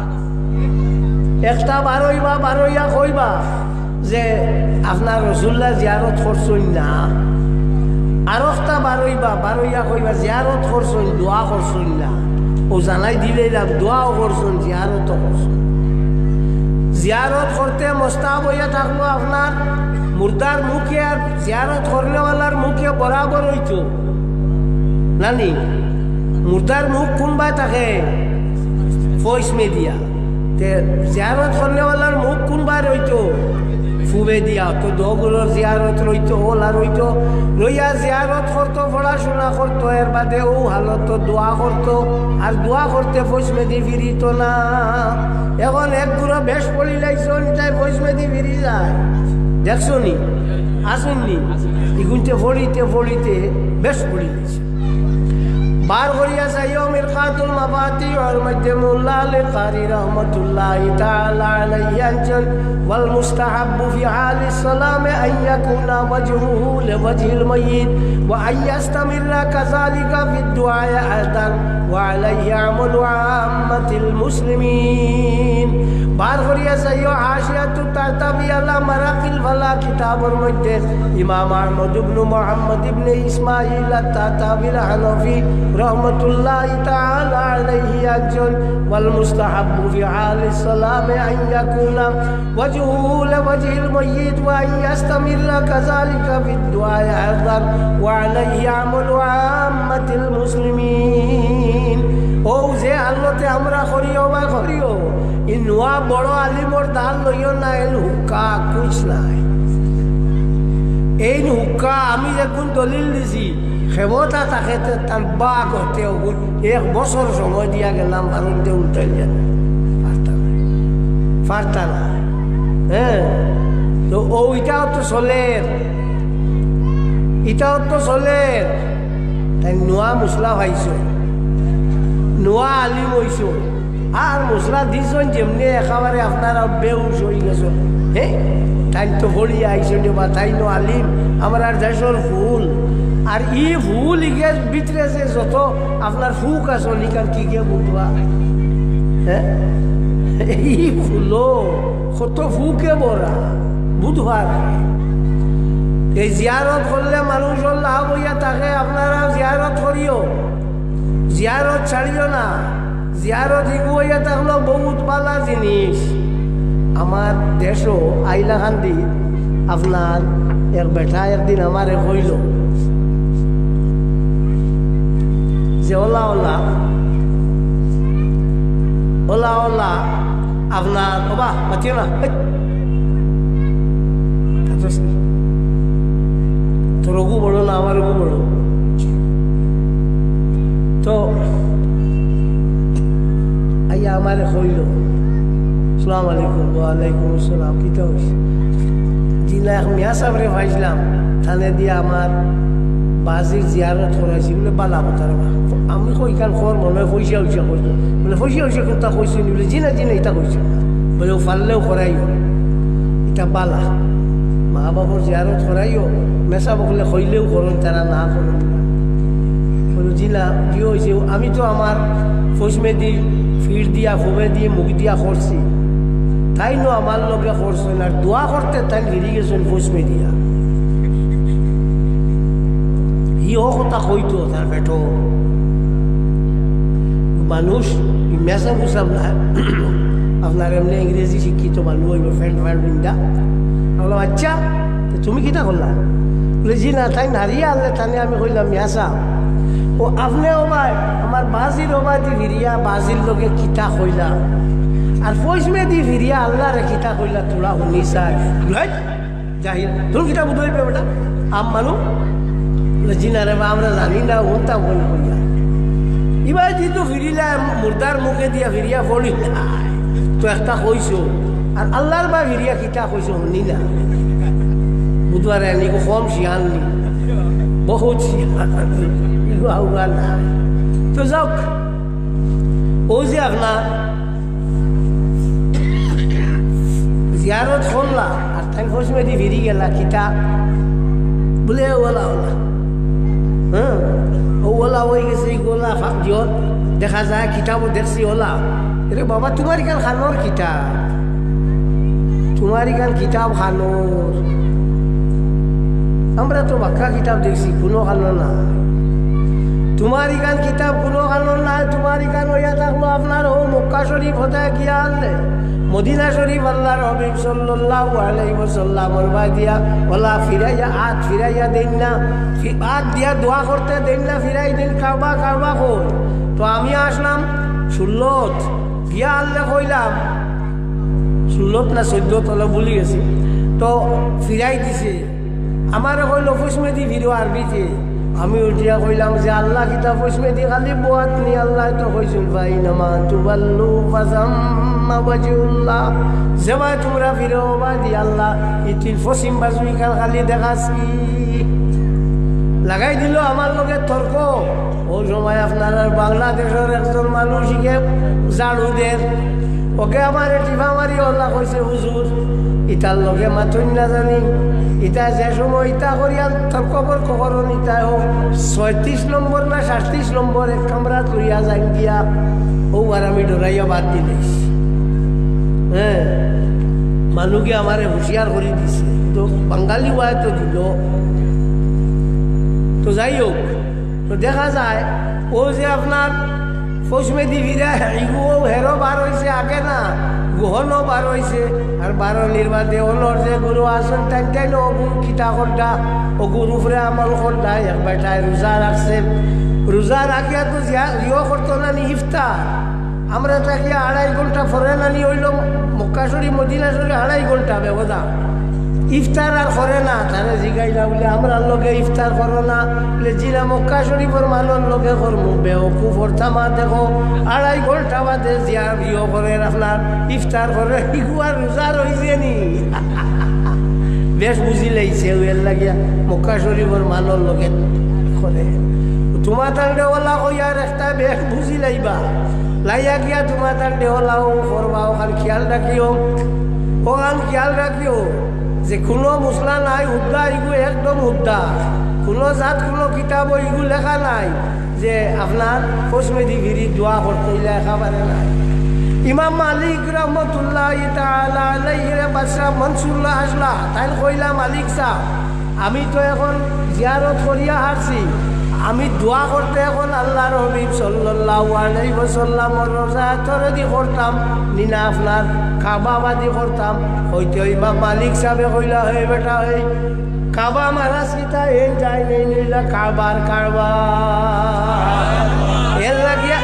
একটা বারইবা বারইয়া কইবা যে আপনার রাসূলুল্লাহ জিয়ারত করছেন না আর একটা বারইবা বারইয়া কইবা জিয়ারত করছেন দোয়া করছেন না ও জানাই দিলে দোয়াও করছেন জিয়ারতও করছেন। জিয়ারত করতে মোস্তাব হইয়া থাকলো আপনার মুর্দার মুখে আর জিয়ারত করলেওয়ালার মুখে বরাবর হইতো নানি মুর্দার মুখ কোনবাই থাকে ফয়েস মেদিয়া তে জিয়ারত করলেওয়ালার মুখ কোনবাই রইতো ফুবে দিয়া তো দগুলোর জিয়ারত রইতো ওলা রইতো রইয়া জিয়ারত করতো পড়াশোনা করতো এর বাদে ও হালত দোয়া করতো আর দোয়া করতে ফয়েস মেদি ফিরিত না। এখন একগুলো বেশ পড়ি লাইছো তাই ফয়েস মেদি ফিরি যায় দেখছো নি আসুননি এগুনতে ফড়িতে ফড়িতে বেশ পড়ি লাইছে বার করিয়া চাইও মিরকাতুল মাফাতিহর মধ্যে মোল্লা আলী কারি রহমতুল্লাহি তাআলা আলাইহি আনছেন ওয়াল মুস্তাহাব্বু ফি হালি সালামে আন ইয়াকুনা ওয়াজহুহু লিওয়াজহিল মাইয়িত ওয়া আন ইয়াস্তামিররা কাযালিকা ফিদ দুআ আয়দান ওয়া আলাইহি আমালু আম্মাতিল মুসলিমিন। বার করিয়া চাইও হাশিয়াতু তাতাবি আলা মারাকিল ফালা কিতাবের মধ্যে ইমাম আহমদ ইবনে মুহাম্মদ ইবনে ইসমাঈল আত-তাতাবিল হানাফি রহমতুল্লাহি তাআলা আলাইহি একজন ওয়াল মুস্তাহাব্বু ফি হালিস সালামে আন ইয়াকুনা ওয়াজহুহু লিওয়াজহিল মাইয়িত ওয়া আন ইয়াস্তামিররা কাযালিকা ফিদ দুআ আয়দান ওয়া আলাইহি আমালু আম্মাতিল মুসলিমিন। ও যে আল্লাহতে আমরা করিও বা করিও ই নোয়া বড় আলিমর দান লইও না এল হুক্কা কুছ নাই এই হুক্কা আমি যখন দলিল দিছি ক্ষমতা থাকে তার বা করতে এক বছর সময় দিয়া গেলাম ভারতে উল্টাই যান পারতা না পারতা না হ্যাঁ তো ওইটাও তো চলের এটাও তো চলের তাই নোয়া মশলা ভাইছ নোয়া আলিম হইছ আর মশলা দিছেন যেমনি একেবারে আপনারা বেউস হয়ে গেছ হ্যাঁ তাই তো ভরিয়া আইসেন বা তাই নো আলিম আমার আর দেশের ফুল আর ই ফুল ইগে ভিতরে যে যত আপনার ফুক আছে নিকার কি কে বুঝবা হ্যাঁ ই ফুলো কত ফুকে বড়া বুধবার এই জিয়ারত করলে মানুষের লাভ হইয়া থাকে আপনারা জিয়ারত করিও জিয়ারত ছাড়িও না জিয়ারত ইগু হইয়া থাকলো বহুত পালা জিনিস। আমার দেশও আইলাকান্দি আপনার এক বেটা একদিন আমারে কইল যে ওলা ওলা ওলা ওলা আপনার বাবা মাতিও না তোর রঘু বড় না আমার রঘু বড় তো আইয়া আমারে কইল আসসালামু আলাইকুম ওয়ালাইকুম আসসালাম কি তো জিলা এক মিয়া সাবরে ভাইছিলাম থানে দিয়ে আমার বাজির জিয়ারত করাইছি বলে বালা কথা আমি কইকাল খর মনে হয় পয়সা উইসা করতো বলে পয়সা উইসা কথা কইছি বলে জিনা জিনা এটা কইছে বলে ও ফাললেও করাইও এটা বালা মা বাবার জিয়ারত করাইও মেসা বকলে কইলেও করেন তারা না করেন বলে জিলা কি হয়েছে আমি তো আমার ফসমেদি ফির দিয়া ফুবে দিয়ে মুখ দিয়া করছি তাই নো আমার লগে করছেন আর দোয়া করতে তাই ঘিরি গেছেন ফসমে দিয়া ইও কথা কইতো তার বেটো মানুষ মেসা বুঝলাম না আপনার এমনি ইংরেজি শিক্ষিত মানুষ হইব ফ্রেন্ড ফ্রেন্ড বিন্দা বললাম আচ্ছা তুমি কিটা করলাম বলে জি না তাই নারিয়ে আনলে তানে আমি কইলাম মেসা ও আপনি ওবাই আমার বাজির ওবাই দি ভিরিয়া বাজির লোকে কিতা কইলা আর পয়সমে দি ভিরিয়া আল্লাহ রে কিতা কইলা তোরা শুনি চাই জাহিল তোর কিতা বুঝতে পারবে বেটা আম মানুষ বলে জি না রে বা আমরা জানি না উনতা বলে কইয়া এবার যেহেতু ফিরিলা মুর্দার মুখে দিয়া ফিরিয়া পড়ি তো একটা কইছো আর আল্লাহর বা ফিরিয়া কিতা কইছো শুনি না বুধবারে নিকো কম শিয়াননি বহুত শিয়ানি ইগো আউরা না তো যাক ও যে আপনার জিয়ারত করলা আর তাই ফসমে দি ফিরি গেলা কিতা বলে ওলা ওলা হ্যাঁ ও ওলা হয়ে গেছে গোলা ফাঁকিয়ত দেখা যায় কিতাবও দেখছি ওলা এরে বাবা তোমার ইখান খানোর কিতাব তোমার ইখান কিতাব খানোর আমরা তো বাক্কা কিতাব দেখছি কোনো খানো না তোমার ইখান কিতাব কোনো খানোর না তোমার ইখান হইয়া থাকলো আপনার ও মক্কা শরীফ হতে গিয়া আনলে মদিনা শরীফ আল্লাহর হাবিব সাল্লাল্লাহু আলাইহি ওয়াসাল্লামের বাই দিয়া ওলা ফিরাইয়া আত ফিরাইয়া দেন না আত দিয়া দোয়া করতে দেন না ফিরাই দিন কাবা কাবা কই তো আমি আসলাম ষোলত গিয়া আল্লাহ কইলাম ষোলত না চোদ্দত হলো ভুলি গেছি তো ফিরাই দিছে আমার কইল ফুসমেদি ফিরো আরবিতে আমি উঠিয়া কইলাম যে আল্লাহ কিতা ফুসমেদি খালি বোয়াত নি আল্লাহ তো কইছুন ভাই নামা তুবাল্লু ফাজাম্মা ওয়াজহুল্লাহ যেবাই তোমরা ফিরো বা দি আল্লাহ ইতিল ফসিম বাজুই খালি দেখাছি লাগাই দিল আমার লগে তর্ক ও সময় আপনার বাংলাদেশের একজন মানুষকে জাড়ু দেন ওকে আমার টিফা মারি ওলা কইছে হুজুর ইটার লগে মাথুন না জানি ইটা যে সময় ইটা করিয়া তর্ক বর্ক করুন ইটা হোক ছয়ত্রিশ নম্বর না সাতত্রিশ নম্বর এক কামরা করিয়া যাই দিয়া ও আর আমি ডরাইয়া বাদ দিলেস হ্যাঁ মানুষকে আমারে হুঁশিয়ার করে দিছে তো বাঙালি ওয়াই তো দিল তো যাই হোক তো দেখা যায় ও যে আপনার ফসমেদি ভিড়া ইগুও হেরো বার হয়েছে আগে না গুহনও বার হয়েছে আর বারো নির্বাদে ওনর যে গুরু আসন টাইম টাইম অগু কিতা করটা ও গুরু ফ্রে আমল করটা এক বেটায় রোজা রাখছে রোজা রাখিয়া তো ইয়ে করতো না নি ইফতার আমরা তাকিয়া আড়াই ঘন্টা ফরে নানি হইল মক্কাশরী মদিনাশরী আড়াই ঘন্টা ব্যবধা ইফতার আর করে না তারা জিগাইলা বলে আমরা লোকে ইফতার করো না বলে জিরা মক্কা শরীফের মানুষ লোকে করবো বেউকুফ অর্থামা দেখো আড়াই ঘন্টা বাদে জিয়া বিয়ে করে আপনার ইফতার করে ইগুয়ার রোজা রয়েছে নি বেশ বুঝি লাইছে ওয়ের লাগিয়া মক্কা শরীফের মানুষ লোকে করে তোমার তান্ডে ওলা কইয়ার একটা বেশ বুঝি লাইবা লাইয়া গিয়া তোমার তান্ডে ওলাও করবা ওখান খেয়াল রাখিও ওখান খেয়াল রাখিও যে কোনো মশলা নাই উদ্দা ইগু একদম উদ্দা কোনো জাত কোনো কিতাব ইগু লেখা নাই যে আপনার ফসমেদি ভিড়ি দোয়া করতে লেখা পারে নাই ইমাম মালিক রহমতুল্লাহ তাআলা আলাইহি বাদশাহ মনসুরুল্লাহ আসলা তাই কইলা মালিক সাহ আমি তো এখন জিয়ারত করিয়া হারছি আমি দোয়া করতে এখন আল্লাহর হাবিব সাল্লাল্লাহু আলাইহি ওয়াসাল্লামের রোজা তরদি করতাম নিনা আপনার কাবাবাদি করতাম হইতে ইমাম মালিক সাহেব কইলা হে বেটা হে কাবা মহারাজ কিতা এন যাই নেই নিলা কাবার কারবা এর লাগিয়া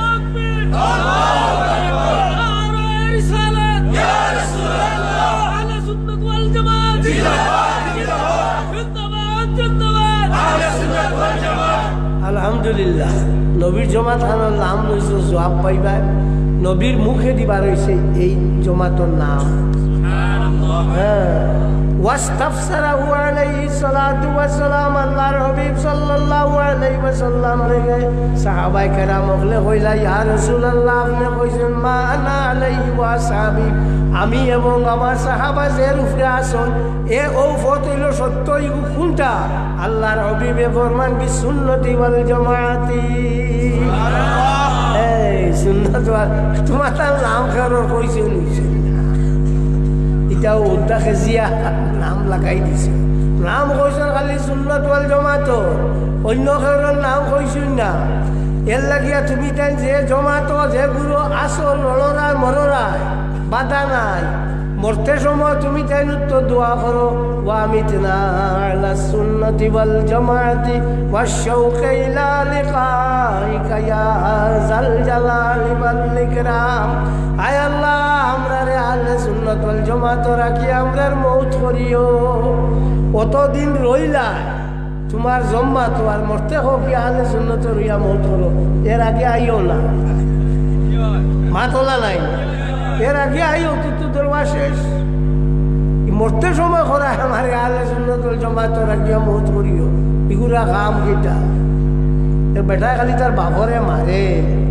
আলহামদুলিল্লাহ নবীর জমাত খানোর নাম লইছে জবাব পাইবা নবীর মুখে দিবার হয়েছে এই জমাতর নাম হ্যাঁ ওয়াস্তাফসারাহু আলাইহি সালাতু ওয়াসসালাম আল্লাহর হাবিব সাল্লাল্লাহু আলাইহি ওয়াসাল্লাম রেগে সাহাবায়ে কেরাম বলে কইলা ইয়া রাসূলুল্লাহ আপনি কইছেন মা আনা আলাইহি ওয়া সাহাবী আমি এবং আমার সাহাবা যে রূপে আসন এ ও ফত হইল সত্য ইগু কোনটা আল্লাহর হাবিবে ফরমান বি সুন্নতি ওয়াল জামাআতি সুবহানাল্লাহ এই সুন্নাত ওয়াল তোমার নাম কারো কইছে নিছে এটাও উদ্দা খেজিয়া নাম লাগাই দিছে নাম কইছেন খালি সুন্নাত ওয়াল জামাত অন্য কারোর নাম কইছেন না এর লাগিয়া তুমি তাই যে জমাতো যে গুরু আসো লড়রায় মররায় বাধা নাই মরতে সময় তুমি তাই তো দোয়া করো ওয়ামিতনা আলা সুন্নতি ওয়াল জামাআতি ওয়াশ-শাওকি ইলা লিকাইকা ইয়া যাল জালালি ওয়াল ইকরাম। আয় আল্লাহ আমরা রে আহলে সুন্নাত ওয়াল জামাআত রাখি আমরার মৌত করিও। অতদিন রইলা তোমার জম্মা তোমার মরতে হোক কি আহলে সুন্নাত রইয়া মৌত করো, এর আগে আইও না, মা তোলা নাই, এর আগে আইও কিন্তু দরবার শেষ। মরতে সময় করা আমার আহলে সুন্নাত ওয়াল জামাআত রাখিয়া মৌত করিও, এগুলা কাম কিটা। এর বেটা খালি তার বাপরে মারে,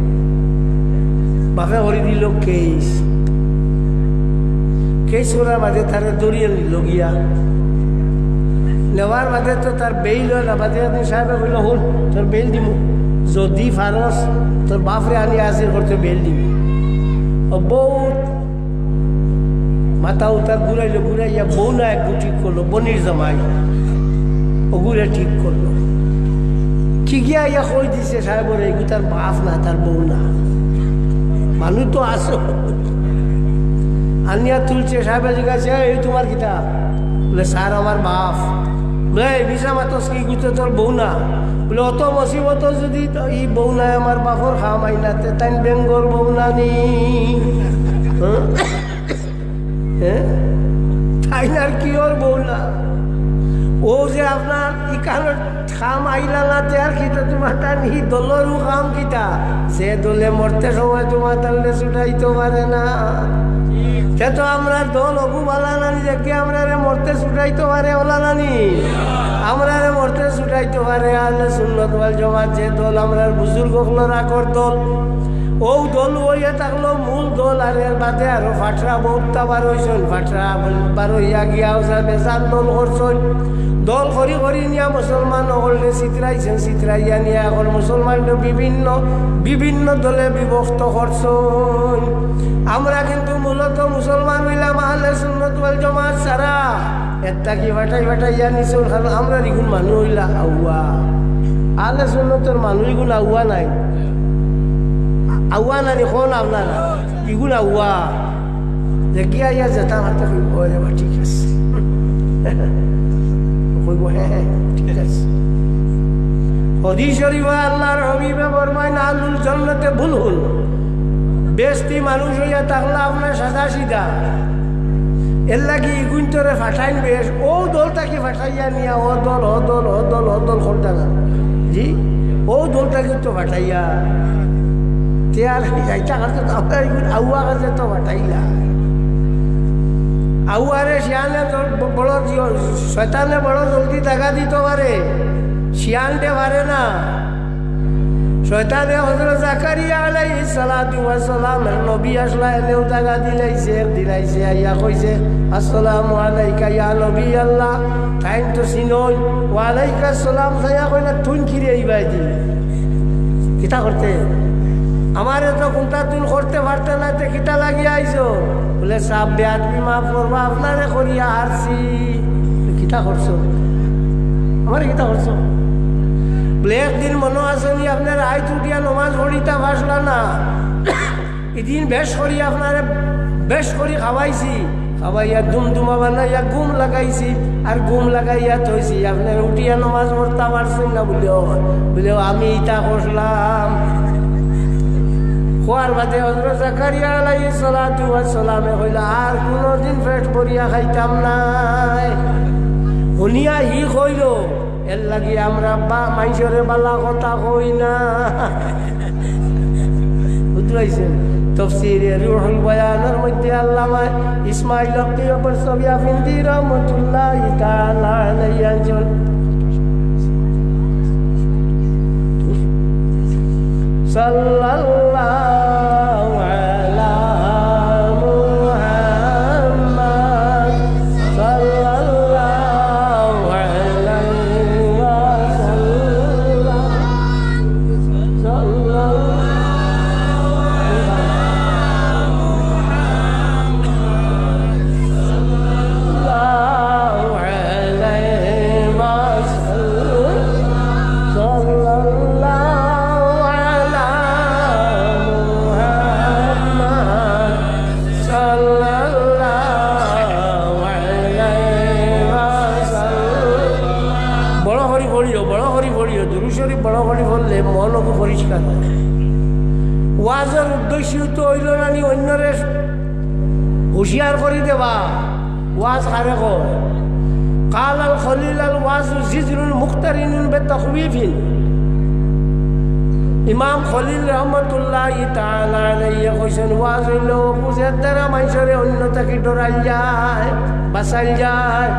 বাপে করে দিল কেস, কেস করার মাঝে তারে দড়িয়ে নিল গিয়া, নেওয়ার বাদে তো তার বেইল হয় না। বাদে আপনি সাহেবে বলল হল তোর বেল দিব, যদি ফারস তোর বাপরে আনি হাজির করতে বেল দিব। ও বউ মাথা উতার ঘুরাইলো, ঘুরাইয়া বউ না এক ঠিক করলো, বনির জামাই ও ঘুরে ঠিক করলো। ঠিকিয়া ইয়া কই দিছে সাহেবর এইগু তার বাপ না, তার বউ না, মানুষ তো আসো। আনিয়া তুলছে, সাহেবে জিজ্ঞাসা এই তোমার কিতা? বলে স্যার আমার বাপ। বলে বিশা মাতস কি গুতে তোর বউ না? বলে অত মুসিবত যদি ই বউ নাই আমার বাপর খামাই না, তাই বেঙ্গর বউ না নি হ্যাঁ তাই না কি ওর বউ না? ও যে আপনার ইকানোর খাম আইলা না আর কিতা তোমার তার নি দলেরও খাম কিতা, সে দলে মরতে সময় তোমার তাহলে ছুটাইতে পারে না। সে তো আমরা দল অগু বালা নানি দেখে আমরা রে মরতে ছুটাইতে পারে ওলা নানি, আমরা রে মরতে ছুটাইতে পারে আহলে সুন্নাত ওয়াল জামাত যে দল আমরা বুজুর্গ হলরা কর দল, ও দল হইয়া থাকলো মূল দল। আর এর বাদে আরো ফাটরা বহুতটা বার হয়েছেন, ফাটরা বার হইয়া গিয়া বেচার দল করছেন। দল করি করি নিয়া মুসলমান হলে চিত্রাইছেন, চিত্রাইয়া নিয়া এখন মুসলমান বিভিন্ন বিভিন্ন দলে বিভক্ত করছেন। আমরা কিন্তু মূলত মুসলমান হইলাম আহলে সুন্নাত ওয়াল জামাত ছাড়া একটা কি ফাটাই ফাটাইয়া নিছল। আমরা এগুন মানুষ হইলা আউয়া, আহলে সুন্নাতের মানুষ এগুলো আউয়া নাই, আউয়া নানি কোন আপনারা এগুলো আউয়া দেখিয়া ইয়া যেটা হাতে কইব ঠিক আছে, কইব হ্যাঁ ঠিক আছে। হাদিস শরীফে আল্লাহর হাবিবে ফরমায় আহলুল জান্নাতে ভুল হল বেস্তি মানুষ হইয়া থাকলে আপনার সাদা সিধা, এর লাগি ইগুন্তরে ফাটাইন বেশ ও দলটাকে ফাটাইয়া নিয়া ও দল ও দল ও দল ও দল করতে না জি, ও দলটাকে তো ফাটাইয়া তেয়ার যাইটা কাছে তো আমরা আউয়া কাছে তো ফাটাইলা। আউয়ারে শিয়ানে বড় শয়তানে বড় জলদি টাকা দিতে পারে, শিয়ানতে পারে না। শয়তানে হযরত জাকারিয়া আলাইহিস সালাতু ওয়াস সালাম নবী আসলা এনেও টাকা দিলাইছে, দিলাইছে আইয়া কইছে আসসালামু আলাইকা ইয়া নবী আল্লাহ, তাই তো সিনই ওয়া আলাইকাস সালাম সাইয়া কইলা তুই কি রে ইবাই দি কিতা করতে আমার তো কোনটা তুল করতে পারতে না, তে কিতা লাগিয়ে আইছো? বলে সাপ বেয়াত বিমা করবা আপনারে করিয়া হারছি। কিতা করছো আমার, কিতা করছো? বলে একদিন মনে আসেনি আপনার আয় তুটিয়া নমাজ পড়িতা ভাসলা না, এদিন বেশ করি আপনার বেশ করি খাওয়াইছি, খাওয়াইয়া দুম দুমা বানাইয়া গুম লাগাইছি আর গুম লাগাইয়া থইছি, আপনার উঠিয়া নমাজ পড়তে পারছেন না বলেও বলেও আমি ইটা করলাম। খোয়ার বাদে হযরত জাকারিয়া আলাইহিস সালাতু ওয়াস সালামে কইলা আর কোনদিন পেট ভরিয়া খাইতাম নাই। শুনিয়া হি কইল এর লাগি আমরা বা মাইসরে বালা কথা কই না, বুঝলাইছেন? তাফসীরে রুহুল বয়ানের মধ্যে আল্লামা ইসমাঈল কিবর সবিয়া ফিন্দি রাহমাতুল্লাহি তাআলা আলাইহি সাল্লাল্লাহু আলা মুহাম্মাদ সাল্লাল্লাহু আলাইহি ওয়াসাল্লাম সাল্লাল্লাহু আলাইহি ওয়াসাল্লাম সাল্লাল্লাহু করিও দুরূদ শরীফ বড় করে বললে মনকে পরিষ্কার হয় ওয়াজের উদ্দেশ্য তো হইল না নি অন্যরে হুঁশিয়ার করে দেবা ওয়াজ কারে কয় قال الخليل الواز زجر مقترن بتخويف ইমাম খলিল রহমতুল্লাহ তাআলা আলাইহি কইছেন ওয়াজ হইল বুঝার দ্বারা মানুষের অন্যতাকে ডরাই যায় বাঁচাই যায়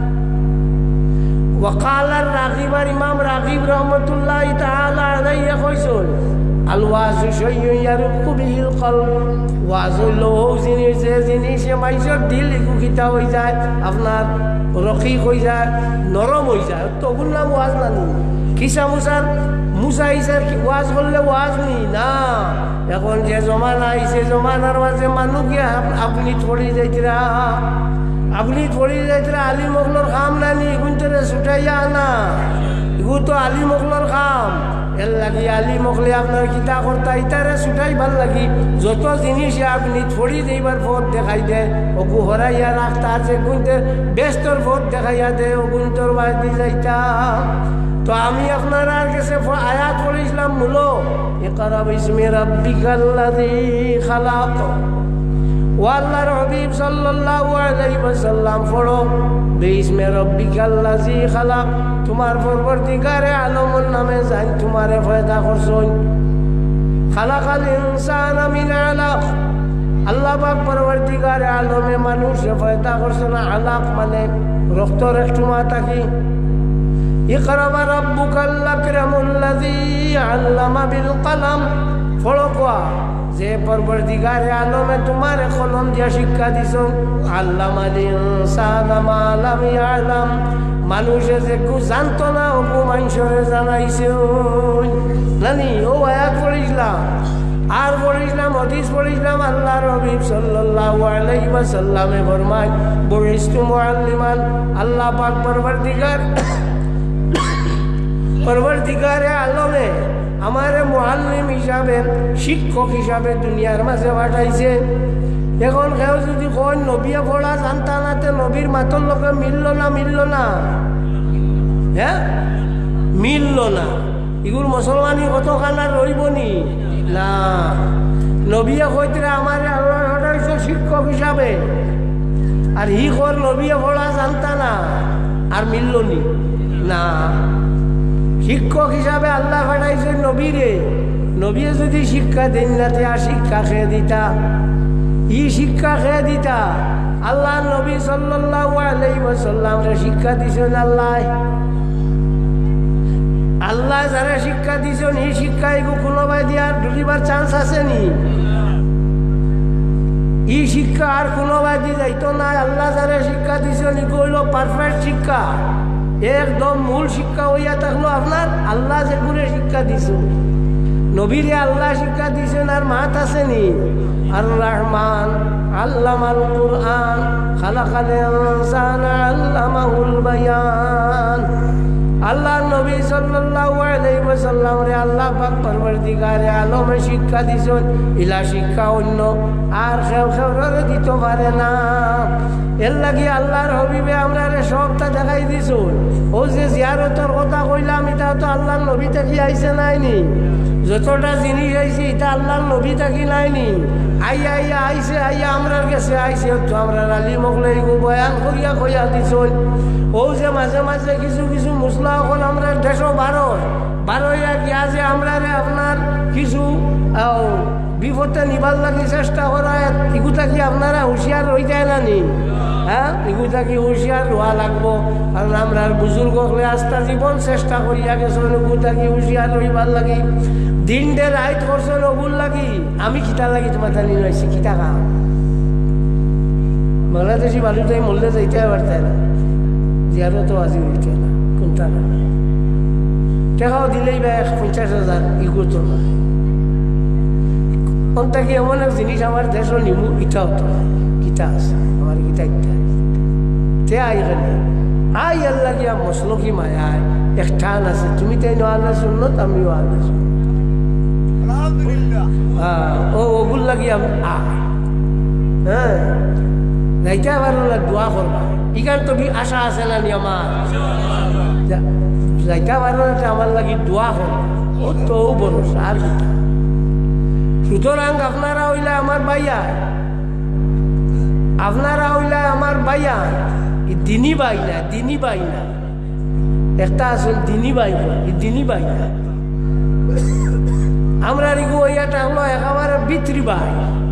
وقال الراغب ইমাম রাগিব রহমতুল্লাহ তাআলা আলাইহি কইছেন আল ওয়াজ শাইউন ইয়ারকু বিহিল কলব ওয়াজ হইল জিনিস যে জিনিসে মানুষের দিল ইকুকিতা হয়ে যায় আপনার রকিক হয়ে যায় নরম হয়ে যায় তো বললাম ওয়াজ না কিসা মুসার মুসা ইসার ওয়াজ করলে ওয়াজ নি না এখন যে জমানা আইছে জমানার মাঝে মানুষকে আপনি ছড়ি যাইতরা আপনি ছড়ি যাইতরা আলী মোগলর কাম না নি এগুনতরে ছুটাইয়া না এগু তো আলী মোগলর কাম এর লাগি আলী মোগলে আপনার কিতা করতা ইতারে ছুটাই ভাল লাগি যত জিনিস আপনি ছড়ি যাইবার পথ দেখাই দেয় ওগু হরাইয়া রাখতা আছে গুনতে ব্যস্তর পথ দেখাইয়া দে ওগুনতর বাদি যাইতা তো আমি আপনার কাছে আয়াত পড়েছিলাম মূলো ইকরা বিসমি রাব্বিকাল্লাযী খালাক ও আল্লাহর হাবিব সাল্লাল্লাহু আলাইহি ওয়াসাল্লাম পড়ো বিসমি রাব্বিকাল্লাযী খালাক তোমার পরবর্তীকারে আলমের নামে জান তোমারে পয়দা করছই খালাকাল ইনসানা মিন আলাক আল্লাহ পাক পরবর্তীকারে আলমে মানুষে পয়দা করছেন আলাক মানে রক্তর একটু মাথা কি ইকরা রাব্বুকাল আকরামুল্লাযী আল্লামা বিল কলম ফলকওয়া যে পরবর্তীকারে আলমে তোমার কলম দিয়া শিক্ষা দিছো আল্লামাল ইনসানা মা লাম ইয়ালাম মানুষে যে কু জানতো না ওকু মানুষরে জানাইছে নানি ও আয়াত পড়িছিলাম আর পড়িছিলাম হাদিস পড়িছিলাম আল্লাহর হাবিব সাল্লাল্লাহু আলাইহি ওয়াসাল্লামে ফরমায় বুইস্তু মুআল্লিমান আল্লাহ পাক পরবর্তীকার পরবর্তীকারে আলমে আমারে মুআল্লিম হিসাবে শিক্ষক হিসাবে দুনিয়ার মাঝে পাঠাইছে এখন কেউ যদি কয় নবিয়া পড়া জানতা না তো নবীর মাতর লোকে মিলল না মিলল না হ্যাঁ মিলল না এগুলো মুসলমানি কতখানা রইব নি না নবিয়া কইতে আমারে আল্লাহ পাঠাইছে শিক্ষক হিসাবে আর হি কর নবিয়া পড়া জানতা না আর মিলল নি না শিক্ষক হিসাবে আল্লাহ পাঠাইছে নবীরে নবীরে যদি শিক্ষা দেন না তে আর শিক্ষা খেয়ে দিতা ই শিক্ষা খেয়ে দিতা আল্লাহ নবী সাল্লাল্লাহু আলাইহি ওয়াসাল্লাম রে শিক্ষা দিছেন আল্লাহ আল্লাহ যারা শিক্ষা দিছেন এই শিক্ষা এগু কোনোবাই দিয়ার ডুলিবার চান্স আছে নি ই শিক্ষা আর কোনোবাই দি যাইতো না আল্লাহ যারা শিক্ষা দিছেন এগু হইল পারফেক্ট শিক্ষা একদম মূল শিক্ষা হইয়া থাকলো আপনার আল্লাহ যেগুলো শিক্ষা দিছেন নবীরে আল্লাহ শিক্ষা দিছেন আর মাত আসেনি আর রহমান আল্লামাল কুরআন খালাকাল ইনসানা আল্লামাহুল বায়ান আল্লাহ নবী সাল্লাল্লাহু আলাইহি ওয়াসাল্লাম রে আল্লাহ পাক পরবর্তীকারে আলমে শিক্ষা দিছেন ইলা শিক্ষা অন্য আর কেউ কেউরে দিতে পারে না এর লাগি আল্লাহর হাবিবে আমরা সবটা দেখাই দিছুন ও যে জিয়ারতের কথা কইলাম এটা তো আল্লাহর নবী থেকে আইছে নাইনি যতটা জিনিস আইছে এটা আল্লাহর নবী থেকে নাইনি আইয়া আইয়া আইছে আইয়া আমরার কাছে আইছে তো আমরা আলী মোগলে বয়ান করিয়া কইয়া দিছুন ও যে মাঝে মাঝে কিছু কিছু মুসলা এখন আমরা দেশও বারো বারোইয়া গিয়া যে আমরা আপনার কিছু বিপদে নিবার লাগি চেষ্টা করা এগুতা কি আপনারা হুঁশিয়ার হয়ে যায় না নি হ্যাঁ এগুতা কি হুঁশিয়ার হওয়া লাগবো কারণ আমরা বুজুর্গ হলে আস্তা জীবন চেষ্টা করিয়া গেছো এগুতা কি হুঁশিয়ার হইবার লাগি দিন ডে রাইট করছো ওগুল লাগি আমি খিতা লাগি তোমার জানি রয়েছি খিতা খা বাংলাদেশি বালুটাই মরলে যাইতে পারতাই না জিয়ারও তো আজি হইতে না কোনটা না টাকাও দিলেই বা এক পঞ্চাশ হাজার ই করতো না কোনটা কি এমন এক জিনিস আমার দেশও নিমু ইটা হতো কিতা আছে আমার গীতা ইটা তে আই গেলে আই আল্লাহ গিয়া মশলো কি মায়ায় এক ঠান আছে তুমি তাই আল্লাহ শুনলো আমিও আল্লাহ শুনলো ও ওগুল লাগি আমি আ হ্যাঁ যাইতে আবার দোয়া করবা ইখান তো আশা আছে না নি আমার যাইতে পারো না আমার লাগি দোয়া কর ও তো ভরসা আর কি। সুতরাং আপনারা হইলে আমার ভাইয়া, আপনারা হইলে আমার ভাইয়া, দিনী ভাই না, দিনী ভাই না, একটা আসল দিনী ভাই, দিনী ভাই না। আমরা রিগু ইয়া হলো একেবারে বিত্রি ভাই।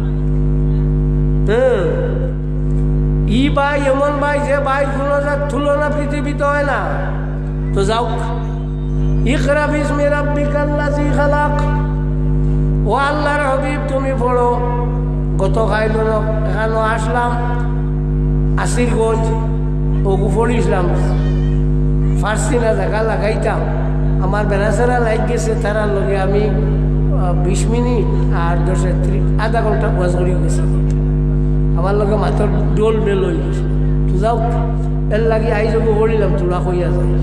হ্যাঁ, ই ভাই এমন ভাই যে ভাই কোনো তুলনা পৃথিবীতে হয় না। তো যাও, ইকরা বিসমি রাব্বিকাল্লাযী খালাক। ও আল্লাহর হাবিব তুমি পড়ো। গত খাইল এখানে আসলাম আসিরগঞ্জ, ওগু পড়িছিলাম ফার্সি না জায়গা লাগাইতাম। আমার বেড়াচেরা লাইক গেছে, তারার লগে আমি বিশ মিনিট আর দশ ত্রিশ আধা ঘন্টা বাস করে গেছি। আমার লগে মাত্র ডোল মেল হয়ে গেছে। তো যাও, এর লাগি আইজগু পড়িলাম তোরা কইয়া যায়।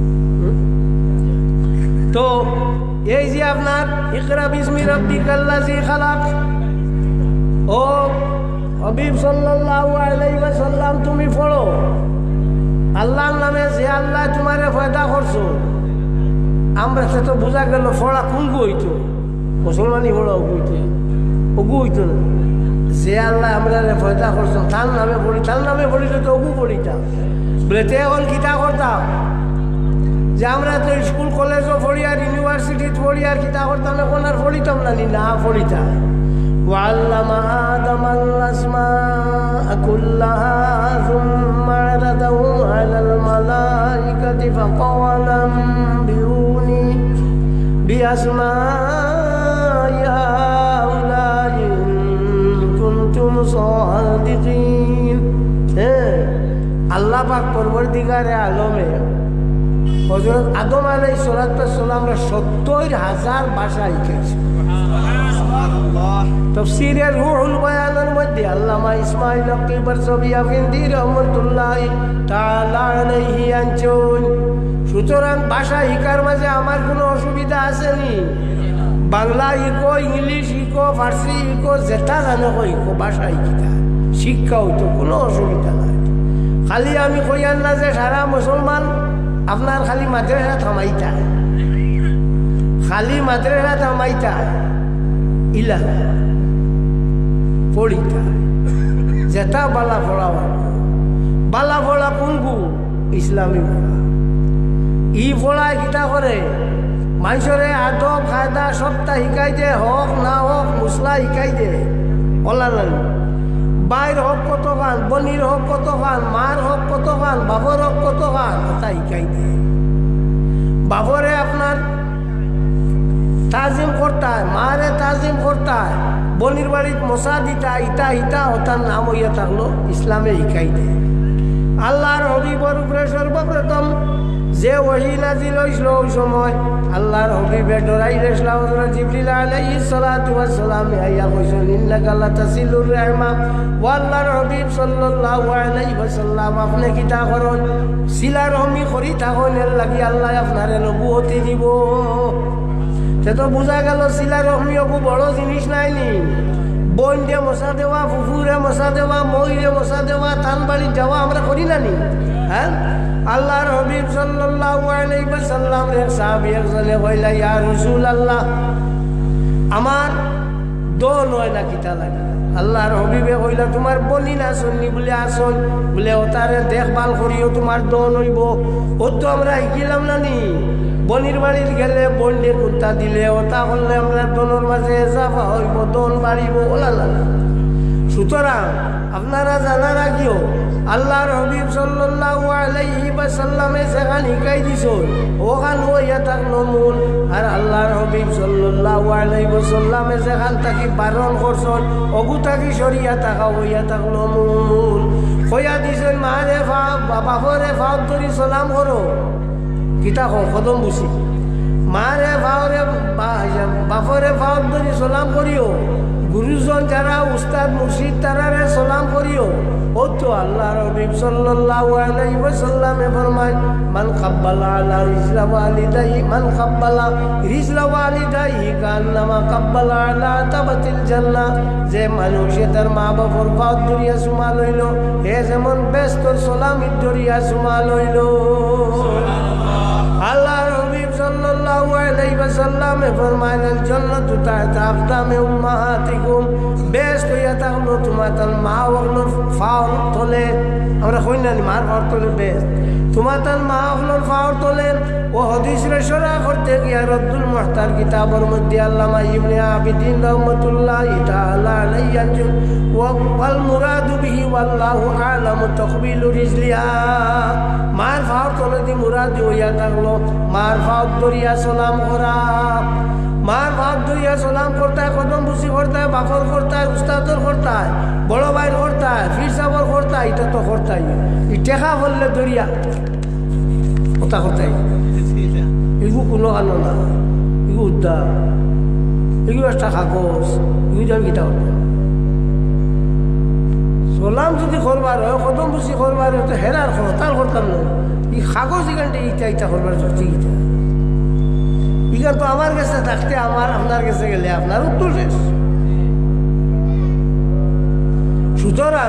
তো এই যে আপনার ইকরা বিসমি রাব্বিকাল্লাযী খালাক, ও হাবিব সাল্লাল্লাহু আলাইহি ওয়াসাল্লাম তুমি পড়ো আল্লাহর নামে, যে আল্লাহ তোমারে পয়দা করছো। আমরা সে তো বোঝা গেল পড়া কোন গু হইতো, মুসলমানই পড়া ওগু হইতো, ওগু হইতো না। যে আল্লাহ আমরা পয়দা করছো তার নামে পড়ি, তার নামে পড়িলে তো ওগু পড়িতাম। বলে তে এখন কিতা করতাম যে আমরা তো স্কুল কলেজও পড়ি আর ইউনিভার্সিটি পড়ি আর কিতা করতাম, এখন আর পড়িতাম না, নি না পড়িতাম। وعلم آدم الأسماء كلها ثم عرضهم على الملائكة فقال أنبئوني بأسماء هؤلاء إن كنتم صادقين। আল্লাহ পাক পরবর্তীকারে আলমে হযরত আদম আলাইহিস সালাম সত্তর হাজার ভাষা শিখেছে। তাফসীরে রুহুল বায়ানের মধ্যে আল্লামা ইসমাঈল আক্কি বারসাবি আফিন্দি রাহমাতুল্লাহি তাআলা আলাইহি আনছেন। সুতরাং ভাষা শিকার মাঝে আমার কোনো অসুবিধা আসেনি। বাংলা ইকো, ইংলিশ ইকো, ফার্সি ইকো, যেটা জানো ইকো ভাষা শিকিতা শিক্ষা হইতো, কোনো অসুবিধা নাই। খালি আমি কইয়ার না যে সারা মুসলমান আপনার খালি মাদ্রাসা থামাইতা, খালি মাদ্রাসা থামাইতা ইলা পড়িতা, যেটা বালা পড়া বালা পড়া কোনগু ইসলামী পড়া। ই পড়ায় কিতা করে মানুষরে আদব কায়দা সবটা শিকাই দে, হক না হক মুসলা শিকাই দে। ওলান বাইর হক কত গান, বনির হক কত গান, মার হক কত গান, বাবর হক কত গান, ওটা শিকাই দে। বাবরে আপনার তাজিম করতে হয়, মারে তাজিম করতে হয়, বনির বাড়িত মশা দিতা, ইটা ইটা ওটার নাম হইয়া থাকলো ইসলামে শিকাই দে। আল্লাহর হবিবর উপরে সর্বপ্রথম যে ওহী নাজিল হইছিল ওই সময় আল্লাহর হবিবে ডরাইলেছিল হযরত জিবরিল আলাইহিস সালাতু ওয়াস সালাম আইয়া কইছেন ইন্নাকা লাতাসিলুর রাহমা। ওয়া আল্লাহর হবিব সাল্লাল্লাহু আলাইহি ওয়াসাল্লাম আপনি কিতা করেন, সিলা রহমি করি থাকেন, এর লাগি আল্লাহ আপনারে নবুয়তি দিব। সে তো বোঝা গেল সিলা রহমি খুব বড় জিনিস নাইনি। বোন দিয়ে মশা দেওয়া, ফুফুরে মশা দেওয়া, মইরে মশা দেওয়া, থান বাড়ি যাওয়া আমরা করি না নি। হ্যাঁ, আল্লাহর হাবিব সাল্লাল্লাহু আলাইহি ওয়াসাল্লাম এর সাহাবী একজনে কইলা ইয়া রাসূলুল্লাহ আমার দোন হয় না কিতা লাগে। আল্লাহর হাবিবে কইলা তোমার বনি না শুননি বলে আসল বলে ওতারে দেখভাল করিও তোমার দোন হইব। ও তো আমরা শিখিলাম না নি, বনির বাড়ির গেলে বন্ডে কুত্তা দিলে ওটা করলে আমরা দোনোর মাঝে এজাফা হইব, দোন বাড়িব ওলালা। সুতরাং আপনারা জানা রাখিও আল্লাহর হাবিব সাল্লাল্লাহু আলাইহি ওয়াসাল্লামে যেখান শিকাই দিছ ওখান হইয়া থাকলো মূল, আর আল্লাহর হাবিব সাল্লাল্লাহু আলাইহি ওয়াসাল্লামে যেখান থাকি বারণ করছেন অগু থাকি সরিয়া থাকা হইয়া থাকলো মূল। হইয়া দিছেন মারে ফা বাপরে ফাও ধরি সালাম করো, কিতা কদম বুঝি মারে ফাওরে বাপরে ফাও ধরি সালাম করিও, গুরুজন যারা উস্তাদ মুর্শিদ তারারে সালাম করিও। ও তো আল্লাহর হাবিব সাল্লাল্লাহু আলাইহি ওয়াসাল্লামে ফরমায় মান কাব্বালা আলা রিজলা ওয়ালিদাইহি মান কাব্বালা রিজলা ওয়ালিদাইহি কান্নামা কাব্বালা আলা তাবাতিল জান্নাহ। যে মানুষে তার মা বাবার পাও ধরিয়া সুমা লইল হে যেমন ব্যস্ত সালামি ধরিয়া সুমা লইল। আল্লাহর সাল্লাল্লাহু আলাইহি ওয়াসাল্লাম ফরমায় আল জান্নাতু তাহতা আকদামি উম্মাহাতিকুম বেস্ট হইয়া থাকলো তোমাদের মা ওগুলোর ফাওর তলে আমরা কই না মার ফাওর তলে বেস্ট তোমাদের মা ওগুলোর ফাওর তলে ও হাদিস রসরা করতে গিয়া রদ্দুল মুহতার কিতাবের মধ্যে আল্লামা ইবনে আবিদিন রাহমাতুল্লাহি তাআলা আলাইহি ওয়াল মুরাদু বিহি ওয়াল্লাহু আলামু তাকবিলু রিজলিহা মার ফাওর তলে দি মুরাদ হইয়া থাকলো মার ফাওর দরিয়া সালাম করা মার ভাত দরিয়া সালাম করতে হয় কদম বুসি করতে হয় বাপর করতে হয় উস্তাদর করতে হয় বড় ভাইয়ের করতে হয় ফির সাবর করতে হয় এটা তো করতে হয় এই টেকা করলে দরিয়া কথা করতে হয় এগু কোনো কানো না এগু উদ্ধার এগু একটা কাগজ এগু যান গীতা হল সালাম যদি করবার হয় কদম বুসি করবার হয় তো হেরার তার করতাম না এই কাগজ এখানটা ইটা ইটা করবার চলছে গীতা ইগান তো আমার কাছে থাকতে আমার আপনার কাছে গেলে আপনার উত্তর শেষ সুতরাং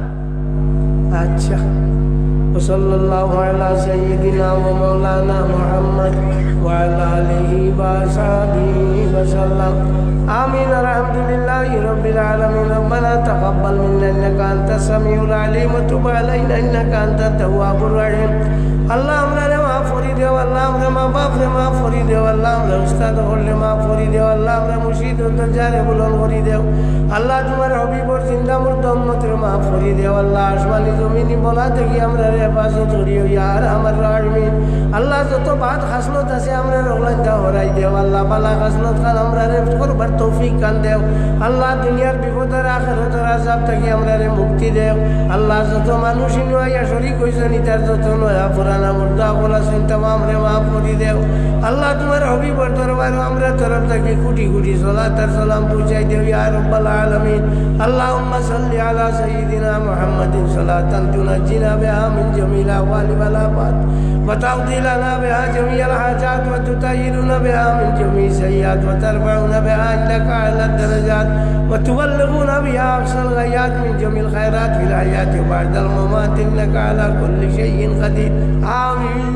আচ্ছা সাল্লাল্লাহু আলা সাইয়্যিদিনা ওয়া মাওলানা মুহাম্মদ ওয়া আলা আলিহি ওয়া সাহবিহি ওয়া সাল্লাম আমিন আলহামদুলিল্লাহি রাব্বিল আলামিন রব্বানা তাকাব্বাল মিন্না ইন্নাকা আনতাস সামিউল আলিম ওয়া তুব আলাইনা ইন্নাকা আনতাত তাওয়াবুর রহিম আল্লাহ আমরা রে মাফ করি দেও আল্লাহ আমরা মা বাপ রে মাফ করি দেও আল্লাহ আমরা উস্তাদ হলে মাফ করি দেও আল্লাহ আমরা মুর্শিদ দরজারে বুলন্দ করি দেও আল্লাহ তোমার হবিবর জিন্দা মুর্দ উম্মত রে মাফ করি দেও আল্লাহ আসমানি জমিনি বলা থেকে আমরা রে হেফাজত করিও ইয়ার আমার রাহিমিন আল্লাহ যত বাদ খাসলত আছে আমরা রগলান দা হরাই দেও আল্লাহ বালা খাসলত খান আমরা রে করবার তৌফিক কান দেও আল্লাহ দুনিয়ার বিপদের আখিরাতের আযাব থেকে আমরা রে মুক্তি দেও আল্লাহ যত মানুষ ইনওয়া শরীক হইছেন ইতার যত নয়া পুরানা মুর্দা বলা চিন্তা আমরা মাফ করি দেও আল্লাহ তোমার হবিবর দরবার আমরা তরফ থেকে কোটি কোটি সালাত আর সালাম পৌঁছাই দেও ইয়া রাব্বাল আলামিন আল্লাহুম্মা সাল্লি আলা সাইয়্যিদিনা মুহাম্মাদিন সালাতান তুনাজ্জিনা বিহা মিন জামিল আহওয়ালি ওয়াল আফাত ওয়া তাকদি লানা বিহা জামিআল হাজাত ওয়া তুতাইয়িরুনা বিহা মিন জামি'i সাইয়্যাত ওয়া তারফাউনা বিহা ইন্নাকা আলা দারাজাত ওয়া তুবাল্লিগুনা বিহা আকসাল গায়াত মিন জামিল খায়রাত ফিল হায়াতি ওয়া বা'দাল মামাত ইন্নাকা আলা কুল্লি শাইইন কাদির আমিন